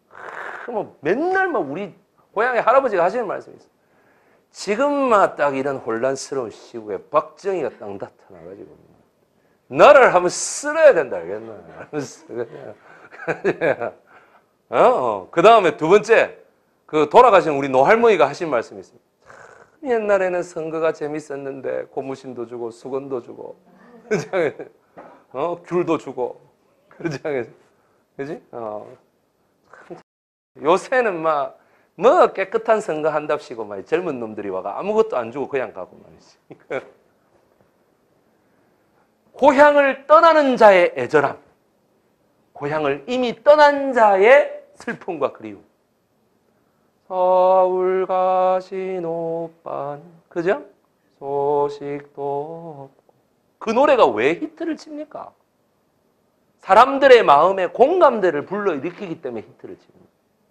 Speaker 1: 맨날 우리 고향에 할아버지가 하시는 말씀이 있어요. 지금만 딱 이런 혼란스러운 시국에 박정희가 딱 나타나가지고 너를 한번 쓸어야 된다 알겠나? 그 다음에 두 번째 돌아가신 우리 노할머니가 하신 말씀이 있습니다. 참 옛날에는 선거가 재밌었는데 고무신도 주고 수건도 주고 귤도 주고 그러지 않겠어요? 그지? 요새는 깨끗한 선거 한답시고 젊은 놈들이 와가 아무것도 안 주고 그냥 가고 말이지. 고향을 떠나는 자의 애절함, 고향을 이미 떠난 자의 슬픔과 그리움. 서울 가신 오빤, 그죠? 소식도 없고. 그 노래가 왜 히트를 칩니까? 사람들의 마음에 공감대를 불러일으키기 때문에 히트를 칩니다.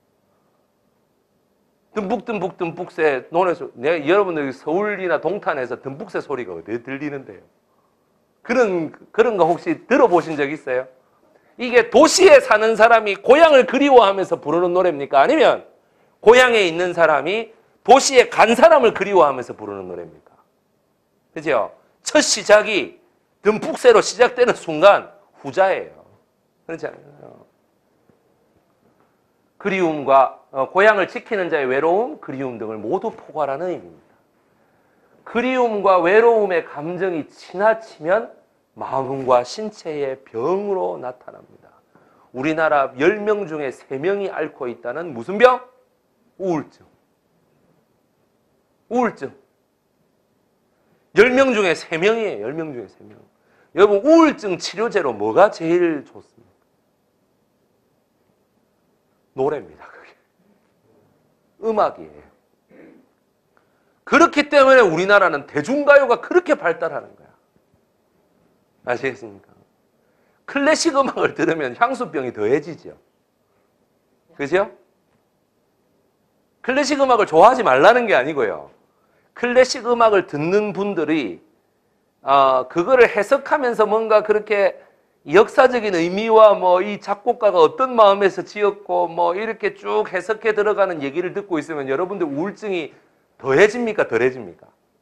Speaker 1: 듬북새 논에서 여러분들 서울이나 동탄에서 듬북새 소리가 어디에 들리는데요? 그런 거 혹시 들어보신 적 있어요? 이게 도시에 사는 사람이 고향을 그리워하면서 부르는 노래입니까? 아니면 고향에 있는 사람이 도시에 간 사람을 그리워하면서 부르는 노래입니까? 그죠? 첫 시작이 듬북새로 시작되는 순간 후자예요. 그렇지 않아요? 그리움과 고향을 지키는 자의 외로움, 그리움 등을 모두 포괄하는 의미입니다. 그리움과 외로움의 감정이 지나치면 마음과 신체의 병으로 나타납니다. 우리나라 10명 중에 3명이 앓고 있다는 무슨 병? 우울증. 우울증. 10명 중에 3명이에요. 10명 중에 3명. 여러분, 우울증 치료제로 뭐가 제일 좋습니까? 노래입니다, 그게. 음악이에요. 그렇기 때문에 우리나라는 대중가요가 그렇게 발달하는 거야. 아시겠습니까? 클래식 음악을 들으면 향수병이 더해지죠. 그죠? 클래식 음악을 좋아하지 말라는 게 아니고요. 클래식 음악을 듣는 분들이 그거를 해석하면서 뭔가 그렇게 역사적인 의미와 뭐 이 작곡가가 어떤 마음에서 지었고 뭐 이렇게 쭉 해석해 들어가는 얘기를 듣고 있으면 여러분들 우울증이 더해집니까? 덜해집니까?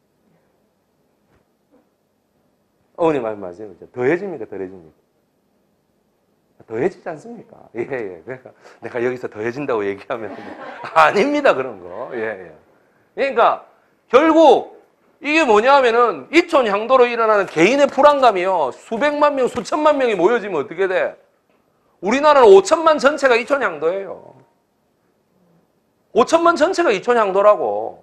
Speaker 1: 어머니 말씀하세요. 더해집니까? 덜해집니까? 더해지지 않습니까? 예, 예. 그러니까 내가 여기서 더해진다고 얘기하면 아닙니다, 그런 거. 예, 예. 그러니까 결국 이게 뭐냐면은 이촌향도로 일어나는 개인의 불안감이요. 수백만 명, 수천만 명이 모여지면 어떻게 돼? 우리나라는 5천만 전체가 이촌향도예요. 5천만 전체가 이촌향도라고.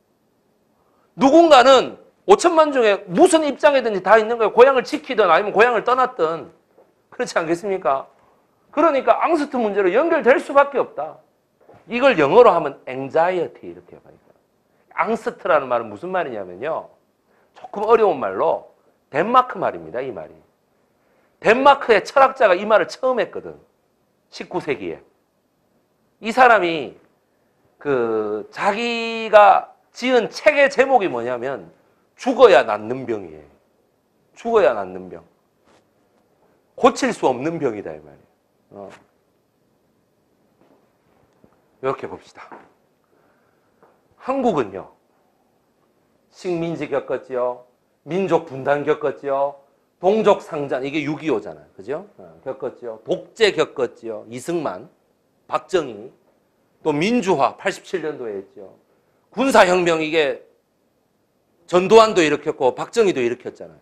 Speaker 1: 누군가는 5천만 중에 무슨 입장이든지 다 있는 거예요. 고향을 지키든 아니면 고향을 떠났든. 그렇지 않겠습니까? 그러니까 앙스트 문제로 연결될 수밖에 없다. 이걸 영어로 하면 anxiety 이렇게 봐요. 앙스트라는 말은 무슨 말이냐면요. 조금 어려운 말로 덴마크 말입니다. 이 말이. 덴마크의 철학자가 이 말을 처음 했거든. 19세기에. 이 사람이 자기가 지은 책의 제목이 뭐냐면 죽어야 낫는 병이에요. 죽어야 낫는 병. 고칠 수 없는 병이다 이 말이에요. 이렇게 봅시다. 한국은요. 식민지 겪었지요. 민족 분단 겪었지요. 동족 상잔, 이게 6.25잖아요. 그죠? 겪었지요. 독재 겪었지요. 이승만, 박정희, 또 민주화 87년도에 했죠. 군사혁명 이게 전두환도 일으켰고 박정희도 일으켰잖아요.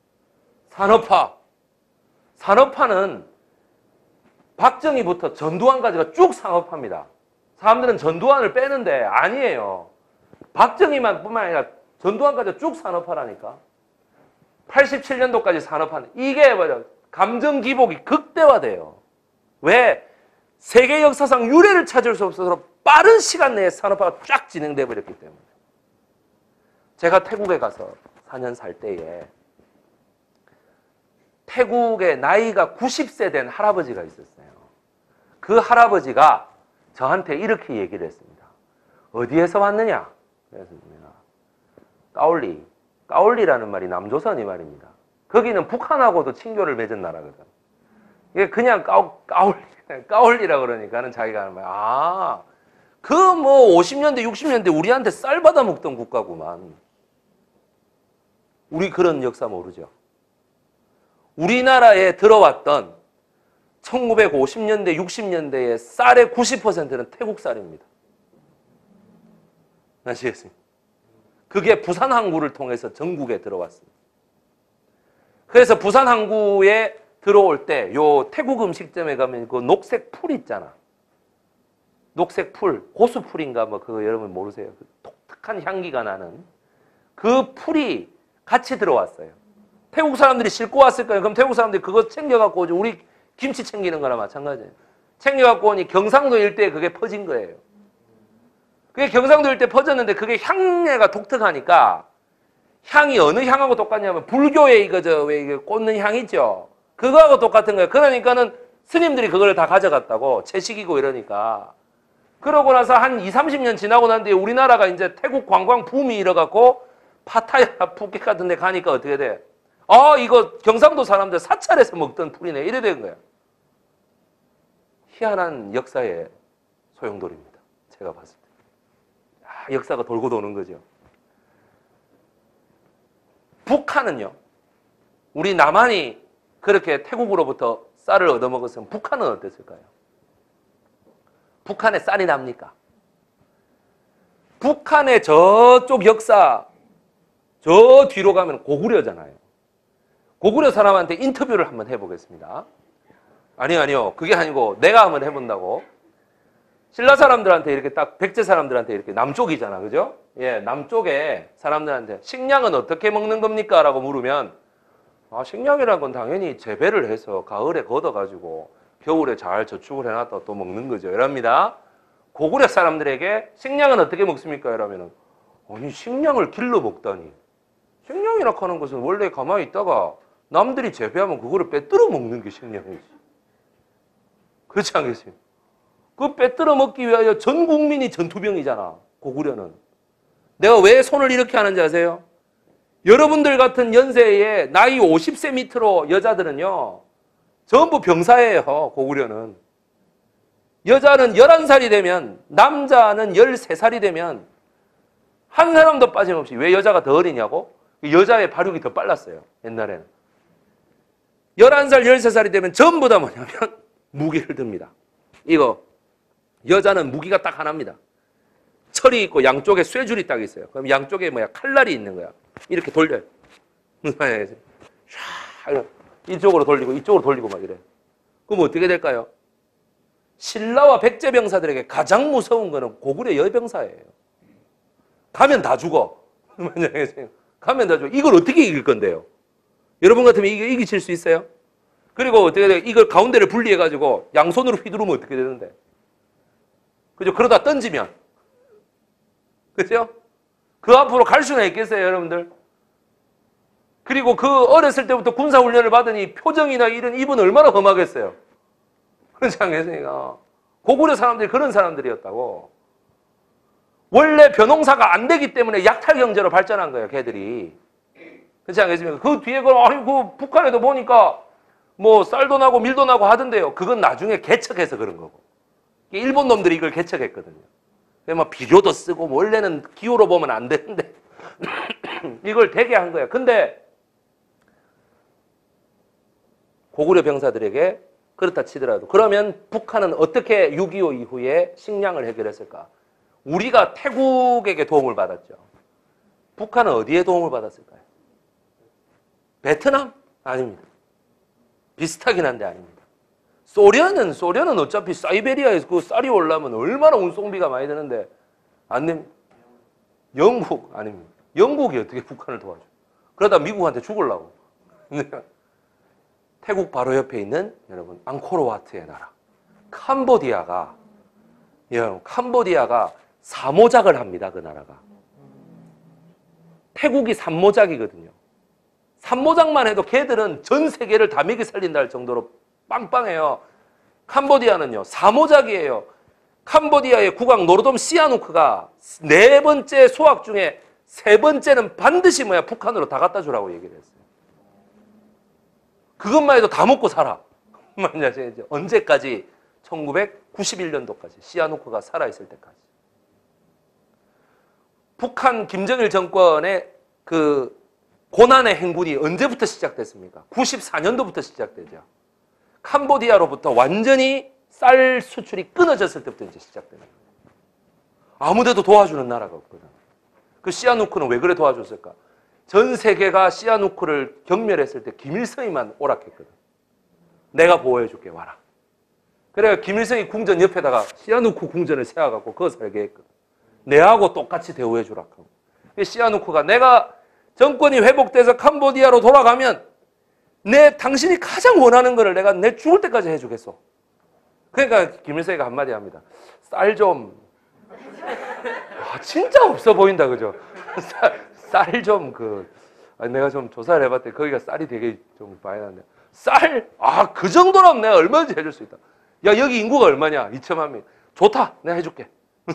Speaker 1: 산업화는 박정희부터 전두환까지가 쭉 산업화입니다. 사람들은 전두환을 빼는데 아니에요. 박정희만 뿐만 아니라 전두환까지 쭉 산업화라니까. 87년도까지 산업화는 이게 뭐죠? 감정 기복이 극대화돼요. 왜? 세계 역사상 유례를 찾을 수 없어서 빠른 시간 내에 산업화가 쫙 진행돼 버렸기 때문에. 제가 태국에 가서 4년 살 때에 태국에 나이가 90세 된 할아버지가 있었어요. 그 할아버지가 저한테 이렇게 얘기를 했습니다. 어디에서 왔느냐? 그래서 내가 까올리라는 말이 남조선이 말입니다. 거기는 북한하고도 친교를 맺은 나라거든. 이게 그냥 까올리라 그러니까는 자기가 하는 말. 그 뭐 50년대, 60년대 우리한테 쌀 받아 먹던 국가구만. 우리 그런 역사 모르죠. 우리나라에 들어왔던 1950년대, 60년대의 쌀의 90%는 태국 쌀입니다. 아시겠습니까? 그게 부산 항구를 통해서 전국에 들어왔습니다. 그래서 부산 항구에 들어올 때 요 태국 음식점에 가면 그 녹색 풀 있잖아. 녹색 풀, 고수풀인가 뭐 그거 여러분 모르세요? 그 독특한 향기가 나는 그 풀이 같이 들어왔어요. 태국 사람들이 싣고 왔을 거예요. 그럼 태국 사람들이 그거 챙겨갖고 오죠. 우리 김치 챙기는 거나 마찬가지예요. 챙겨갖고 오니 경상도 일대에 그게 퍼진 거예요. 그게 경상도 일대에 퍼졌는데 그게 향내가 독특하니까 향이 어느 향하고 똑같냐면 불교의 왜 이거 꽂는 향 있죠. 그거하고 똑같은 거예요. 그러니까는 스님들이 그걸 다 가져갔다고 채식이고 이러니까. 그러고 나서 한 20, 30년 지나고 난 뒤에 우리나라가 이제 태국 관광 붐이 일어갖고 파타야, 푸켓 같은 데 가니까 어떻게 돼? 이거 경상도 사람들 사찰에서 먹던 풀이네. 이래 된 거야. 희한한 역사의 소용돌이입니다. 제가 봤을 때. 역사가 돌고 도는 거죠. 북한은요. 우리 남한이 그렇게 태국으로부터 쌀을 얻어먹었으면 북한은 어땠을까요? 북한에 쌀이 납니까? 북한의 저쪽 역사, 저 뒤로 가면 고구려잖아요. 고구려 사람한테 인터뷰를 한번 해보겠습니다. 아니요. 그게 아니고 내가 한번 해본다고. 신라 사람들한테 이렇게 딱 백제 사람들한테 이렇게 남쪽이잖아. 그죠? 예, 남쪽에 사람들한테 식량은 어떻게 먹는 겁니까? 라고 물으면 식량이란 건 당연히 재배를 해서 가을에 걷어가지고 겨울에 잘 저축을 해놨다 또 먹는 거죠. 이랍니다. 고구려 사람들에게 식량은 어떻게 먹습니까? 이러면은 아니 식량을 길러 먹다니. 식량이라 하는 것은 원래 가만히 있다가 남들이 재배하면 그거를 빼뜨려 먹는 게 식량이지. 그렇지 않겠습니까? 그 빼뜨려 먹기 위하여 전 국민이 전투병이잖아. 고구려는. 내가 왜 손을 이렇게 하는지 아세요? 여러분들 같은 연세에 나이 50세 밑으로 여자들은요. 전부 병사예요. 고구려는. 여자는 11살이 되면 남자는 13살이 되면 한 사람도 빠짐없이 왜 여자가 더 어리냐고? 여자의 발육이 더 빨랐어요. 옛날에는. 11살, 13살이 되면 전부 다 뭐냐면 무기를 듭니다. 이거 여자는 무기가 딱 하나입니다. 철이 있고 양쪽에 쇠줄이 딱 있어요. 그럼 양쪽에 칼날이 있는 거야. 이렇게 돌려요. 이쪽으로 돌리고 이쪽으로 돌리고 막 이래. 그럼 어떻게 될까요? 신라와 백제 병사들에게 가장 무서운 거는 고구려 여병사예요. 가면 다 죽어. 가면 다 죽어. 이걸 어떻게 이길 건데요? 여러분 같으면 이기실 수 있어요? 그리고 어떻게 돼요? 이걸 가운데를 분리해가지고 양손으로 휘두르면 어떻게 되는데? 그죠? 그러다 던지면. 그죠? 그 앞으로 갈 수나 있겠어요, 여러분들? 그리고 그 어렸을 때부터 군사훈련을 받으니 표정이나 이런 입은 얼마나 험하겠어요? 그렇지 않겠습니까? 고구려 사람들이 그런 사람들이었다고. 원래 벼농사가 안 되기 때문에 약탈 경제로 발전한 거예요, 걔들이. 그렇지 않겠습니까? 그 뒤에 그 북한에도 보니까 뭐 쌀도 나고 밀도 나고 하던데요. 그건 나중에 개척해서 그런 거고. 일본 놈들이 이걸 개척했거든요. 막 비료도 쓰고 원래는 기후로 보면 안 되는데 이걸 되게 한 거야. 근데 고구려 병사들에게 그렇다 치더라도 그러면 북한은 어떻게 6.25 이후에 식량을 해결했을까? 우리가 태국에게 도움을 받았죠. 북한은 어디에 도움을 받았을까요? 베트남? 아닙니다. 비슷하긴 한데 아닙니다. 소련은 어차피 사이베리아에서 그 쌀이 올라면 얼마나 운송비가 많이 드는데 안 됩니다. 영국? 아닙니다. 영국이 어떻게 북한을 도와줘? 그러다 미국한테 죽으려고. 태국 바로 옆에 있는 여러분 앙코르와트의 나라 캄보디아가 사모작을 합니다. 그 나라가. 태국이 산모작이거든요. 산모작만 해도 걔들은 전 세계를 다 먹여 살린다 할 정도로 빵빵해요. 캄보디아는요. 사모작이에요. 캄보디아의 국왕 노로돔 시아누크가 4번째 소학 중에 3번째는 반드시 북한으로 다 갖다 주라고 얘기를 했어요. 그것만 해도 다 먹고 살아. 언제까지? 1991년도까지. 시아누크가 살아있을 때까지. 북한 김정일 정권의 그 고난의 행군이 언제부터 시작됐습니까? 94년도부터 시작되죠. 캄보디아로부터 완전히 쌀 수출이 끊어졌을 때부터 이제 시작되는 거예요. 아무데도 도와주는 나라가 없거든. 그 시아누크는 왜 그래 도와줬을까? 전 세계가 시아누크를 경멸했을 때 김일성이만 오락했거든. 내가 보호해줄게, 와라. 그래서 김일성이 궁전 옆에다가 시아누크 궁전을 세워갖고 그거 살게 했거든. 내하고 똑같이 대우해주라. 시아누크가 내가 정권이 회복돼서 캄보디아로 돌아가면 당신이 가장 원하는 거를 내가 내 죽을 때까지 해주겠어. 그러니까 김일성이가 한마디 합니다. 쌀 좀. 진짜 없어 보인다, 그죠? 쌀 좀 내가 좀 조사를 해봤더니 거기가 쌀이 되게 좀 많이 나는데 쌀? 그 정도라면 내가 얼마든지 해줄 수 있다. 야, 여기 인구가 얼마냐? 2천만 명. 좋다, 내가 해줄게.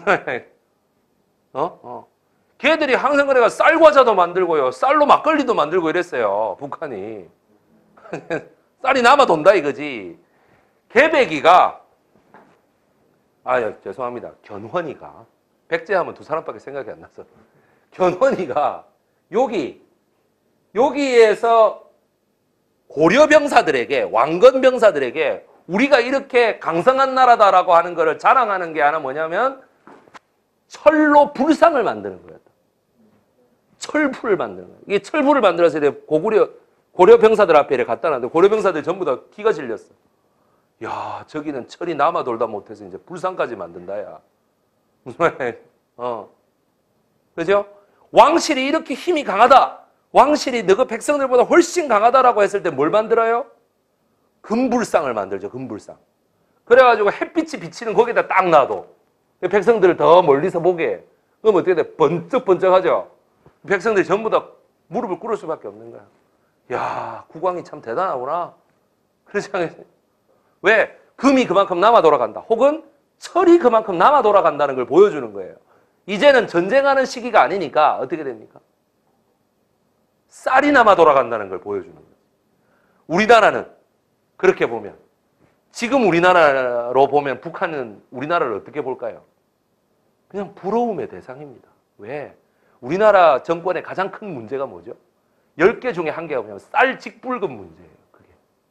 Speaker 1: 걔들이 항상 그래가 쌀 과자도 만들고요, 쌀로 막걸리도 만들고 이랬어요, 북한이. 쌀이 남아 돈다 이거지. 개배기가 죄송합니다. 견훤이가 백제하면 2사람밖에 생각이 안 났어. 견훤이가 여기에서 고려 병사들에게 왕건 병사들에게 우리가 이렇게 강성한 나라다라고 하는 거를 자랑하는 게 하나 뭐냐면 철로 불상을 만드는 거였다. 철불을 만드는 거예요. 이게 철불을 만들어서 고려 병사들 앞에 이렇게 갖다 놨는데 고려 병사들 전부 다 기가 질렸어. 야, 저기는 철이 남아 돌다 못해서 이제 불상까지 만든다, 야. 무슨 말이야? 그죠? 왕실이 이렇게 힘이 강하다. 왕실이 너그 백성들보다 훨씬 강하다라고 했을 때 뭘 만들어요? 금불상을 만들죠, 금불상. 그래가지고 햇빛이 비치는 거기다 딱 놔둬. 백성들을 더 멀리서 보게 해. 그럼 어떻게 돼? 번쩍번쩍하죠? 백성들이 전부 다 무릎을 꿇을 수밖에 없는 거야. 야, 국왕이 참 대단하구나. 그렇지 않겠어요? 왜? 금이 그만큼 남아 돌아간다. 혹은 철이 그만큼 남아 돌아간다는 걸 보여주는 거예요. 이제는 전쟁하는 시기가 아니니까 어떻게 됩니까? 쌀이 남아 돌아간다는 걸 보여주는 거예요. 우리나라는 그렇게 보면 지금 우리나라로 보면 북한은 우리나라를 어떻게 볼까요? 그냥 부러움의 대상입니다. 왜? 우리나라 정권의 가장 큰 문제가 뭐죠? 10개 중에 1개가 뭐냐면 쌀 직불금 문제예요. 그게.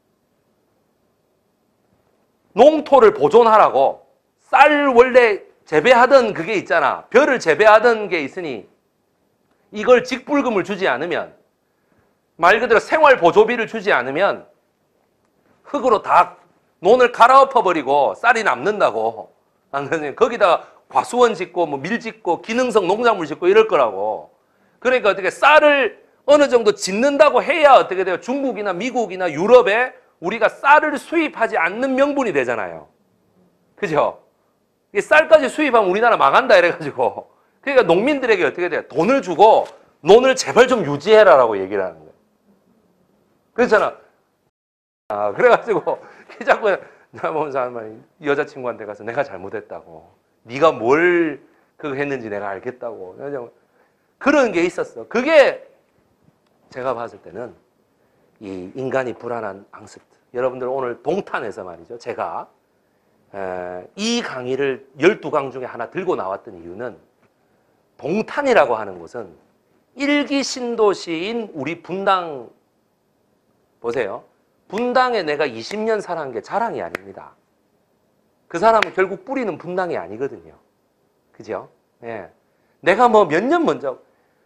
Speaker 1: 농토를 보존하라고 쌀 원래 재배하던 그게 있잖아. 벼를 재배하던 게 있으니 이걸 직불금을 주지 않으면 말 그대로 생활보조비를 주지 않으면 흙으로 다 논을 갈아엎어버리고 쌀이 남는다고. 거기다가 과수원 짓고 뭐 밀 짓고 기능성 농작물 짓고 이럴 거라고. 그러니까 어떻게 쌀을 어느 정도 짓는다고 해야 어떻게 돼요? 중국이나 미국이나 유럽에 우리가 쌀을 수입하지 않는 명분이 되잖아요. 그죠? 쌀까지 수입하면 우리나라 망한다 이래가지고. 그러니까 농민들에게 어떻게 돼요? 돈을 주고 논을 제발 좀 유지해라라고 얘기를 하는 거예요. 그렇잖아. 그래가지고 자꾸 나보는 사람이 여자친구한테 가서 내가 잘못했다고. 네가 뭘 그거 했는지 내가 알겠다고. 그런 게 있었어. 그게 제가 봤을 때는 이 인간이 불안한 앙스트. 여러분들 오늘 동탄에서 말이죠. 제가 이 강의를 12강 중에 하나 들고 나왔던 이유는 동탄이라고 하는 곳은 일기 신도시인 우리 분당 보세요. 분당에 내가 20년 살아온 게 자랑이 아닙니다. 그 사람은 결국 뿌리는 분당이 아니거든요. 그죠? 예. 내가 뭐 몇 년 먼저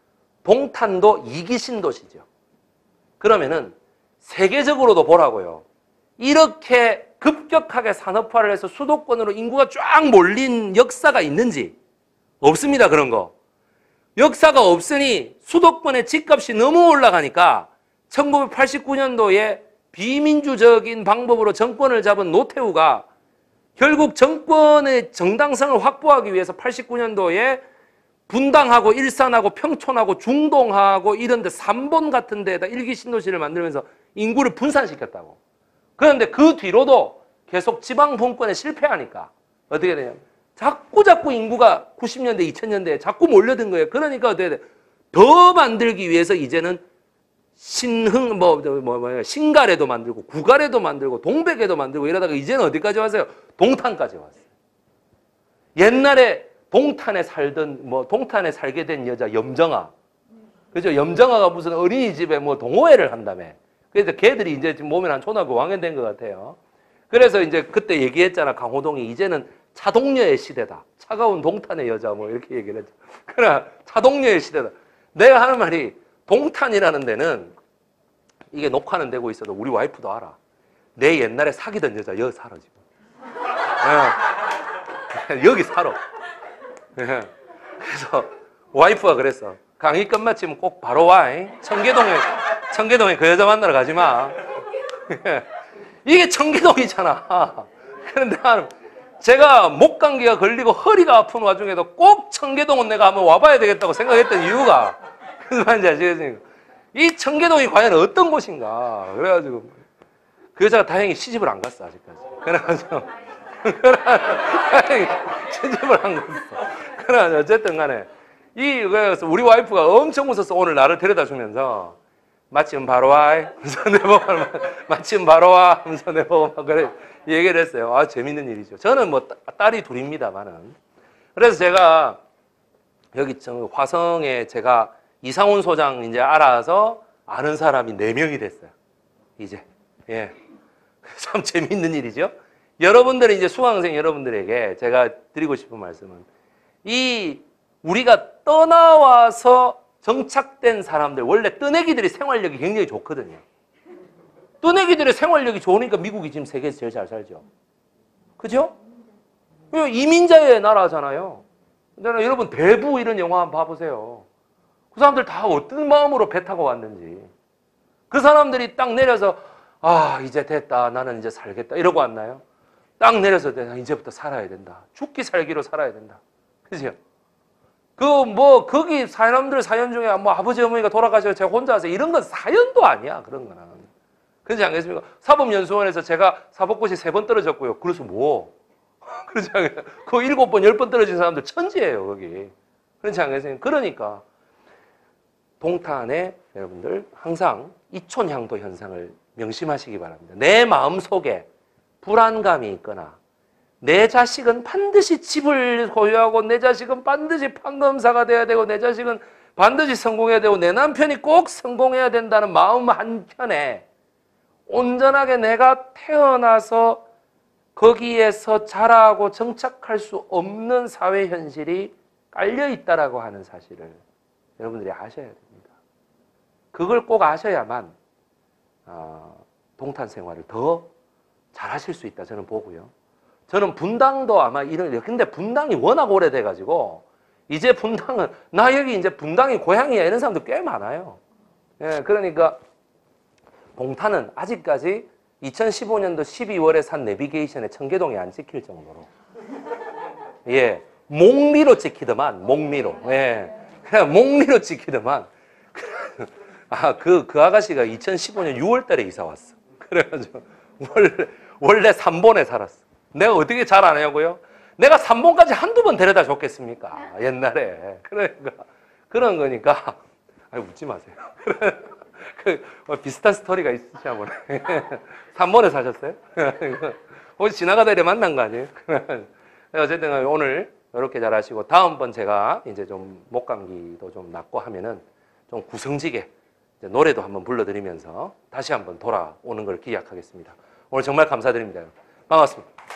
Speaker 1: 동탄도 2기 신도시죠. 그러면은 세계적으로도 보라고요. 이렇게 급격하게 산업화를 해서 수도권으로 인구가 쫙 몰린 역사가 있는지 없습니다. 그런 거. 역사가 없으니 수도권의 집값이 너무 올라가니까 1989년도에 비민주적인 방법으로 정권을 잡은 노태우가 결국 정권의 정당성을 확보하기 위해서 89년도에 분당하고 일산하고 평촌하고 중동하고 이런 데 3본 같은 데에다 일기 신도시를 만들면서 인구를 분산시켰다고. 그런데 그 뒤로도 계속 지방 분권에 실패하니까 어떻게 되냐면 자꾸 인구가 90년대, 2000년대에 자꾸 몰려든 거예요. 그러니까 어떻게 돼? 더 만들기 위해서 이제는 신갈에도 만들고 구갈에도 만들고 동백에도 만들고 이러다가 이제는 어디까지 왔어요? 동탄까지 왔어요. 옛날에 동탄에 살게 된 여자 염정아. 그죠? 염정아가 무슨 어린이집에 뭐 동호회를 한다며. 그래서 걔들이 이제 지금 보면 한 초등학교 5학년 된 것 같아요. 그래서 이제 그때 얘기했잖아. 강호동이 이제는 차동녀의 시대다. 차가운 동탄의 여자 뭐 이렇게 얘기를 했죠. 그러나 차동녀의 시대다. 내가 하는 말이 동탄이라는 데는 이게 녹화는 되고 있어도 우리 와이프도 알아. 내 옛날에 사귀던 여자 여기 살아 지금. 여기 살아. 그래서 와이프가 그랬어. 강의 끝마치면 꼭 바로 와. 청계동에 그 여자 만나러 가지 마. 이게 청계동이잖아. 그런데 제가 목감기가 걸리고 허리가 아픈 와중에도 꼭 청계동은 내가 한번 와봐야 되겠다고 생각했던 이유가 무슨 말인지 아시겠습니까? 이 청계동이 과연 어떤 곳인가. 그래가지고 그 여자가 다행히 시집을 안 갔어 아직까지. 그래가지고 다행히 시집을 안 갔어. 그래가지고 어쨌든 간에 그래서 우리 와이프가 엄청 웃었어. 오늘 나를 데려다 주면서 마침 바로 와 하면서 내보고 마침 바로 와 하면서 내보고 막 그래 얘기를 했어요. 아 재밌는 일이죠. 저는 뭐 딸이 둘입니다만은. 그래서 제가 여기 화성에 제가 이상훈 소장 이제 알아서 아는 사람이 4명이 됐어요. 이제. 예. 참 재미있는 일이죠. 여러분들이 이제 수강생 여러분들에게 제가 드리고 싶은 말씀은 이 우리가 떠나와서 정착된 사람들 원래 떠내기들이 생활력이 굉장히 좋거든요. 떠내기들의 생활력이 좋으니까 미국이 지금 세계에서 제일 잘 살죠. 그죠? 이민자의 나라잖아요. 근데 여러분 대부 이런 영화 한번 봐보세요. 그 사람들 다 어떤 마음으로 배 타고 왔는지. 그 사람들이 딱 내려서 아 이제 됐다 나는 이제 살겠다 이러고 왔나요? 딱 내려서 내가 이제부터 살아야 된다. 죽기 살기로 살아야 된다. 그죠? 거기 사람들 사연 중에 뭐 아버지 어머니가 돌아가셔서 제가 혼자 와서 이런 건 사연도 아니야. 그런 거는. 그렇지 않겠습니까? 사법연수원에서 제가 사법고시 3번 떨어졌고요. 그래서 뭐? 그렇지 않겠습니까? 그 7번, 10번 떨어진 사람들 천지예요, 거기. 그렇지 않겠습니까? 그러니까 동탄에 여러분들 항상 이촌향도 현상을 명심하시기 바랍니다. 내 마음속에 불안감이 있거나 내 자식은 반드시 집을 소유하고 내 자식은 반드시 판검사가 돼야 되고 내 자식은 반드시 성공해야 되고 내 남편이 꼭 성공해야 된다는 마음 한켠에 온전하게 내가 태어나서 거기에서 자라고 정착할 수 없는 사회 현실이 깔려 있다라고 하는 사실을 여러분들이 아셔야 됩니다. 그걸 꼭 아셔야만 동탄 생활을 더 잘하실 수 있다 저는 보고요. 저는 분당도 아마 근데 분당이 워낙 오래돼가지고 이제 분당은 나 여기 이제 분당이 고향이야 이런 사람들 꽤 많아요. 예, 그러니까 동탄은 아직까지 2015년도 12월에 산 내비게이션에 청계동이 안 찍힐 정도로 예, 목리로 찍히더만 목리로 예, 그냥 목리로 찍히더만 그 아가씨가 2015년 6월달에 이사 왔어. 그래가지고 원래 3번에 살았어. 내가 어떻게 잘 아냐고요? 내가 3번까지 한두 번 데려다 줬겠습니까? 옛날에. 그러니까 그런 거니까 웃지 마세요. 비슷한 스토리가 있으시나 보네. 3번에 사셨어요? 혹시 지나가다 이래 만난 거 아니에요? 어쨌든 오늘 이렇게 잘 하시고 다음번 제가 이제 좀 목감기도 좀 낫고 하면은 좀 구성지게 이제 노래도 한번 불러드리면서 다시 한번 돌아오는 걸 기약하겠습니다. 오늘 정말 감사드립니다. 반갑습니다.